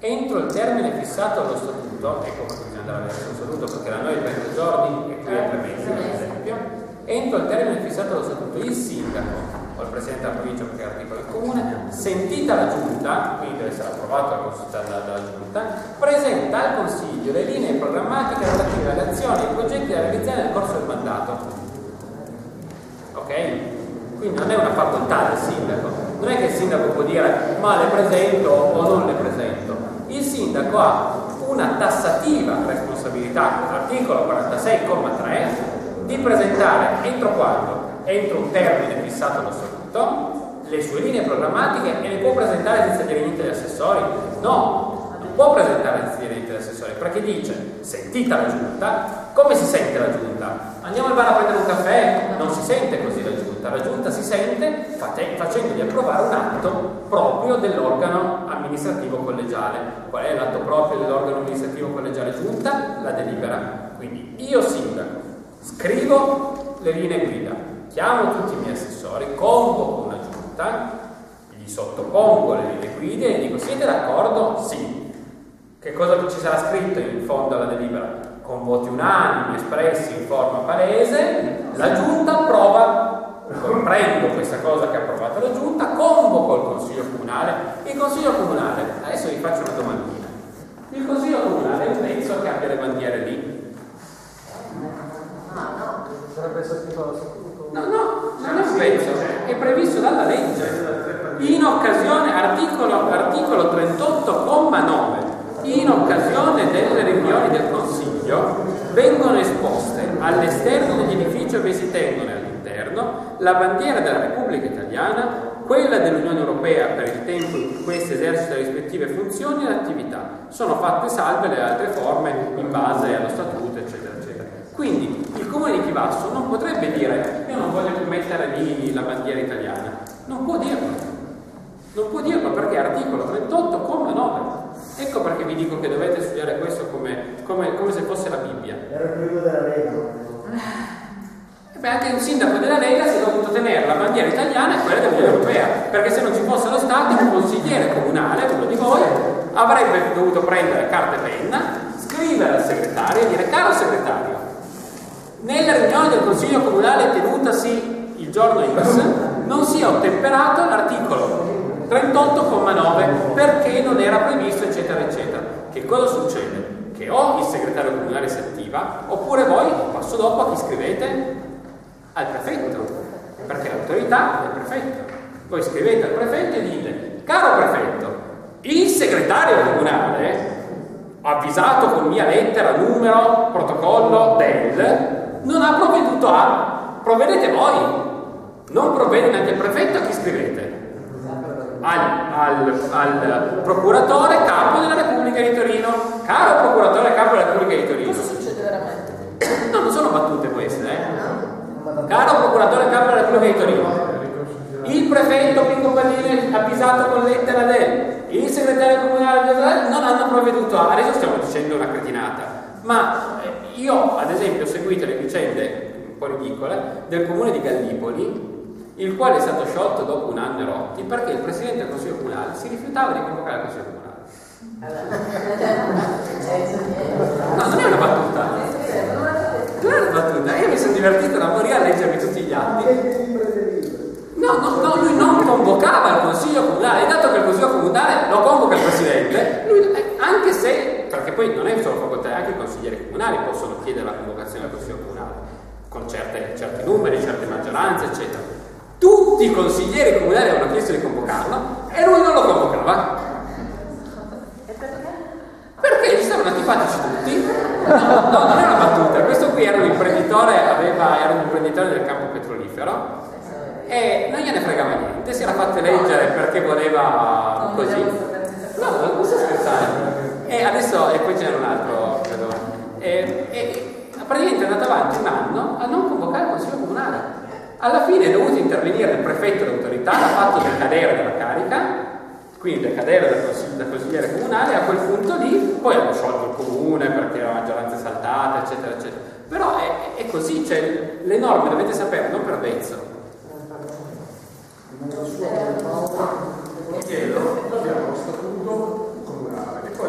entro il termine fissato allo statuto, ecco perché bisogna andare a vedere lo statuto, perché da noi è trenta giorni e qui è tre mesi, per esempio, entro il termine fissato allo statuto il sindaco o il presidente della provincia, perché è articolo del comune, sentita la giunta, quindi deve essere approvato dalla, dalla giunta, presenta al consiglio le linee programmatiche relative alle azioni e ai progetti da realizzare nel corso del mandato. Ok? Quindi non è una facoltà del sindaco, non è che il sindaco può dire ma le presento o non le presento. Il sindaco ha una tassativa responsabilità, articolo quarantasei comma tre, di presentare entro quando? Entro un termine fissato allo statuto, le sue linee programmatiche, e le può presentare senza dire niente agli assessori? No, non può presentare senza dire niente agli assessori, perché dice, sentita la giunta, come si sente la giunta? Andiamo al bar a prendere un caffè? Non si sente così la giunta, la giunta si sente fate, facendogli approvare un atto proprio dell'organo amministrativo collegiale. Qual è l'atto proprio dell'organo amministrativo collegiale giunta? La delibera. Quindi io sindaco scrivo le linee guida, chiamo tutti i miei assessori, convoco una giunta, gli sottopongo le linee guida e dico siete d'accordo? Sì. Che cosa ci sarà scritto in fondo alla delibera? Con voti unanimi espressi in forma palese, la giunta approva. Prendo questa cosa che ha approvato la giunta, convoco il consiglio comunale. Il consiglio comunale, adesso vi faccio una domandina. Il consiglio comunale è un pezzo che abbia le bandiere lì? Sarebbe scritto allo statuto? No, no, non è un pezzo, è previsto dalla legge. In occasione, articolo, articolo trentotto comma nove, in occasione delle riunioni del Consiglio vengono esposte all'esterno degli edifici ove si tengono e all'interno la bandiera della Repubblica Italiana, quella dell'Unione Europea per il tempo in cui queste esercita le rispettive funzioni e attività. Sono fatte salve le altre forme in base allo statuto, eccetera, eccetera. Quindi il Comune di Chivasso non potrebbe dire io non voglio più mettere lì la bandiera italiana. Non può dirlo. Non può dirlo perché è articolo trentotto comma nove. Ecco perché vi dico che dovete studiare questo come, come, come se fosse la Bibbia. Era il periodo della Lega. E beh, anche un sindaco della Lega si è dovuto tenere la bandiera italiana e quella dell'Unione Europea, perché se non ci fosse lo Stato, un consigliere comunale, uno di voi, avrebbe dovuto prendere carta e penna, scrivere al segretario e dire caro segretario, nella riunione del Consiglio Comunale tenutasi il giorno X non si è ottemperato l'articolo trentotto comma nove perché non era previsto, eccetera, eccetera. Che cosa succede? Che o il segretario comunale si attiva, oppure voi, passo dopo, a chi scrivete? Al prefetto, perché l'autorità è il prefetto. Voi scrivete al prefetto e dite, caro prefetto, il segretario comunale, avvisato con mia lettera, numero, protocollo del, non ha provveduto a, provvedete voi, non provvede neanche il prefetto, a chi scrivete? Al, al, al procuratore capo della Repubblica di Torino. Caro procuratore capo della Repubblica di Torino. Cosa succede veramente? No, non sono battute queste, eh? Caro procuratore capo della Repubblica di Torino, il prefetto Pinco Pallini avvisato con lettera del, il segretario comunale non hanno provveduto a. Adesso stiamo dicendo una cretinata, ma io ad esempio ho seguito le vicende un po' ridicole del comune di Gallipoli, il quale è stato sciolto dopo un anno e rotti perché il presidente del consiglio comunale si rifiutava di convocare il consiglio comunale. No, non è una battuta. Non è una battuta. Io mi sono divertito da morire a leggermi tutti gli atti. No, no, no, lui non convocava il consiglio comunale, e dato che il consiglio comunale lo convoca il presidente, lui, anche se, perché poi non è solo facoltà, anche i consiglieri comunali possono chiedere la convocazione del consiglio comunale con certe, certi numeri, certe maggioranze, eccetera. Tutti i consiglieri comunali avevano chiesto di convocarlo e lui non lo convocava. E perché? Perché gli stavano antipatici tutti. No, no, non è una battuta. Questo qui era un imprenditore, aveva, era un imprenditore del campo petrolifero e non gliene fregava niente, si era fatto eleggere perché voleva Non così. No, non sto scherzando. E adesso, e poi c'era un altro, credo. E, e praticamente è andato avanti un anno a non convocare il consiglio comunale. Alla fine è dovuto intervenire il prefetto d'autorità, l'ha fatto decadere dalla carica, quindi decadere dal, consigli- dal consigliere comunale, e a quel punto lì poi hanno sciolto il comune perché la maggioranza è saltata, eccetera, eccetera. Però è, è così, cioè le norme dovete sapere, non per vezzo. Chiedo, abbiamo lo statuto comunale e poi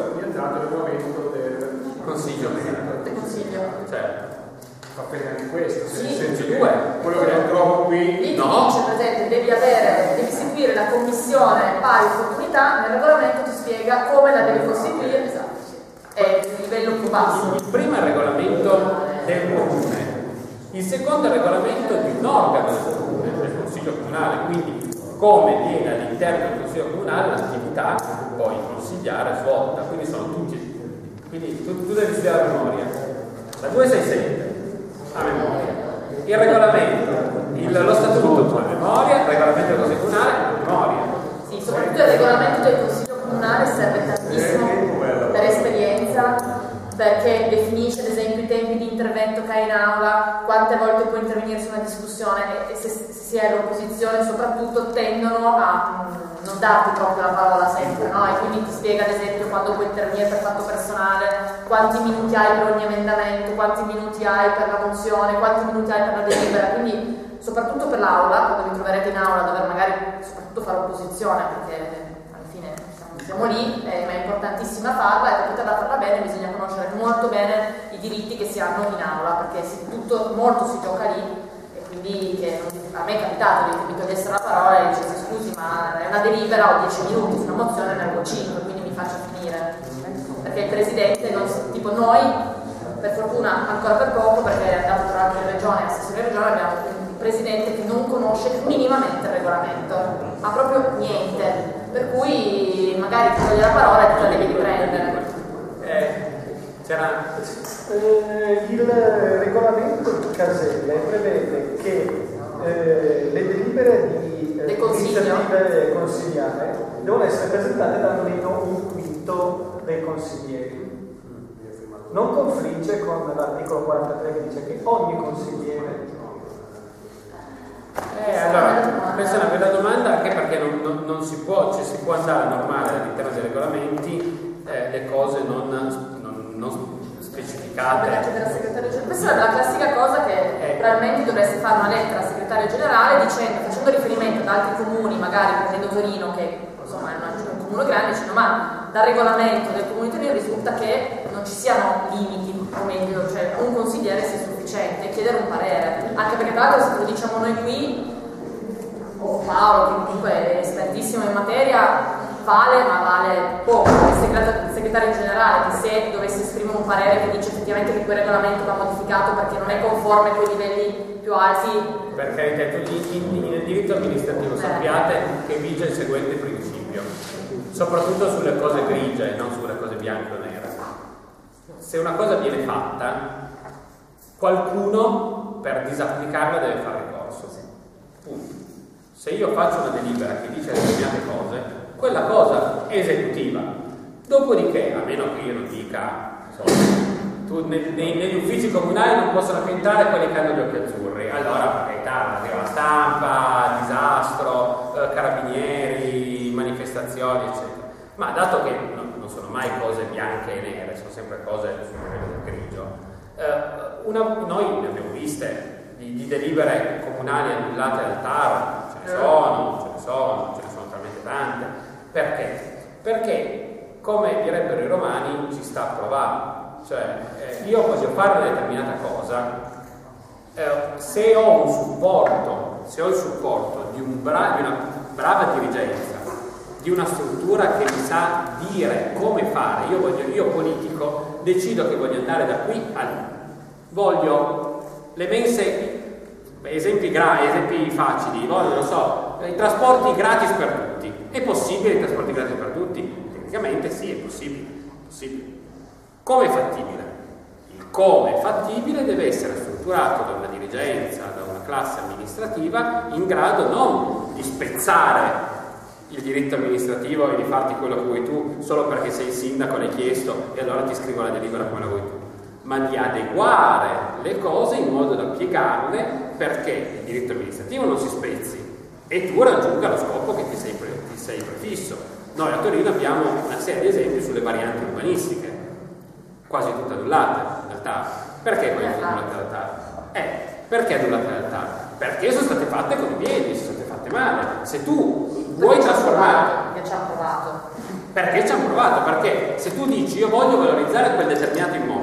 consiglio medico. Del consiglio. Cioè, fa bene anche questo, se Sì. nel senso Due. quello che non trovo qui. Lì No. ti dice, per esempio, devi avere, devi istituire la commissione pari opportunità, nel regolamento ti spiega come la devi costituire, esatto, sì. È il livello più basso. Il primo è il regolamento del comune, il secondo è il regolamento di un organo del comune, del consiglio comunale, quindi come viene all'interno del consiglio comunale l'attività che poi consigliare svolta, quindi sono tutti, quindi tu, tu devi studiare a memoria, la duecentosessantasette a memoria, il regolamento, il, lo statuto a memoria, il regolamento del consiglio comunale a memoria. Sì, soprattutto il regolamento del consiglio comunale serve tantissimo per esperienza, perché definisce ad esempio i tempi di intervento che hai in aula, quante volte puoi intervenire su una discussione, e se, se si è all'opposizione soprattutto tendono a mh, non darti proprio la parola sempre, no? E quindi ti spiega ad esempio quando puoi intervenire per fatto personale, quanti minuti hai per ogni emendamento, quanti minuti hai per la mozione, quanti minuti hai per la delibera, quindi soprattutto per l'aula, quando vi troverete in aula a dover magari soprattutto fare opposizione, perché alla fine siamo, siamo lì, eh, ma è importantissima farla, e per poterla farla bene bisogna conoscere molto bene i diritti che si hanno in aula, perché si, tutto, molto si gioca lì, e quindi che a me è capitato di, mi togliessero la parola e dicessi scusi ma è una delibera, ho dieci minuti, su una mozione ne avevo cinque, quindi mi faccia finire, perché il presidente, non, tipo noi, per fortuna ancora per poco, perché è andato tra l'altro in regione, assessore di regione, abbiamo un presidente che non conosce minimamente il regolamento, ma proprio niente, per cui magari ti toglie la parola e te la devi riprendere. Eh, c'era... Eh, il regolamento di Caselle prevede che eh, le delibere di eh, Del consiglio. iniziative consigliare devono essere presentate da almeno un quinto dei consiglieri. Non confligge con l'articolo quarantatré che dice che ogni consigliere. Eh, allora, questa è una bella domanda, anche perché non, non, non si può, cioè si può andare a normare all'interno dei regolamenti eh, le cose non, non, non specificate. Della segretaria generale. Questa è la classica cosa che Eh. probabilmente dovreste fare una lettera al segretario generale dicendo, facendo riferimento ad altri comuni, magari prendendo Torino, che insomma è un comune grande, dicendo ma dal regolamento del comune di Torino risulta che non ci siano limiti, o meglio, cioè un consigliere sia sufficiente, chiedere un parere, anche perché tra l'altro se lo diciamo noi qui, o Paolo che comunque è espertissimo in materia, vale, ma vale poco. Il segretario, il segretario generale, che se dovesse esprimere un parere che dice effettivamente che quel regolamento va modificato perché non è conforme con i livelli più alti, Per carità, nel diritto amministrativo sappiate che vige il seguente principio, soprattutto sulle cose grigie, non sulle cose bianche o nere. Se una cosa viene fatta, qualcuno per disapplicarla deve fare ricorso. Punto. Se io faccio una delibera che dice determinate cose, quella cosa è esecutiva. Dopodiché, a meno che io non dica, insomma, tu, nei, nei, negli uffici comunali non possono più entrare quelli che hanno gli occhi azzurri, allora per carità, arriva la stampa, disastro, eh, carabinieri, manifestazioni, eccetera. Ma dato che non, non sono mai cose bianche e nere, sono sempre cose sul livello del grigio, eh, una, noi ne abbiamo viste di, di delibere comunali annullate dal T A R, ce ne sono, ce ne sono, ce ne sono talmente tante. Perché? Perché, come direbbero i romani, ci sta a provare. Cioè, eh, io voglio fare una determinata cosa, eh, se ho un supporto, se ho il supporto di, un bra- di una brava dirigenza, di una struttura che mi sa dire come fare, io, voglio, io politico decido che voglio andare da qui a lì, voglio le mense, esempi, gra- esempi facili, voglio, non so, i trasporti gratis per tutti. È possibile i trasporti gratis per tutti? Tecnicamente sì, è possibile, è possibile. Come è fattibile? Il come è fattibile deve essere strutturato da una dirigenza, da una classe amministrativa in grado non di spezzare il diritto amministrativo e di farti quello che vuoi tu solo perché sei il sindaco, l'hai chiesto e allora ti scrivo la delibera come la vuoi tu, ma di adeguare le cose in modo da piegarle perché il diritto amministrativo non si spezzi e tu raggiunga lo scopo che ti sei, pre- ti sei prefisso. Noi a Torino abbiamo una serie di esempi sulle varianti urbanistiche, quasi tutte annullate dal T A R. Perché quasi tutte annullate dal T A R? Eh, perché annullate dal T A R? Perché sono state fatte con i piedi, sono state fatte male. Se tu vuoi trasformare... Perché ci hanno provato. Perché ci hanno provato? Perché se tu dici io voglio valorizzare quel determinato immobile,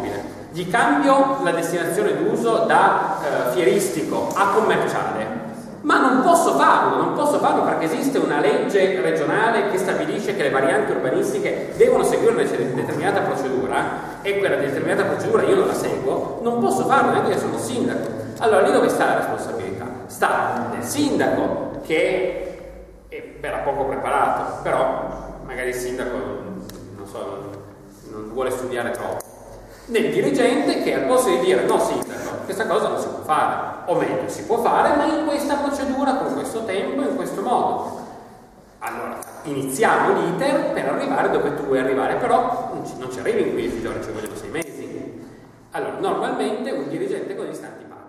gli cambio la destinazione d'uso da eh, fieristico a commerciale, ma non posso farlo, non posso farlo perché esiste una legge regionale che stabilisce che le varianti urbanistiche devono seguire una determinata procedura e quella determinata procedura io non la seguo, non posso farlo neanche io sono sindaco. Allora lì dove sta la responsabilità? Sta nel sindaco che era poco preparato, però magari il sindaco non so, non vuole studiare troppo, nel dirigente che al posto di dire no sindaco, questa cosa non si può fare, o meglio si può fare ma in questa procedura, con questo tempo, in questo modo. Allora iniziamo l'iter per arrivare dove tu vuoi arrivare, però non ci, non ci arrivi in quindici giorni, ci vogliono sei mesi. Allora normalmente un dirigente così sta antipatico.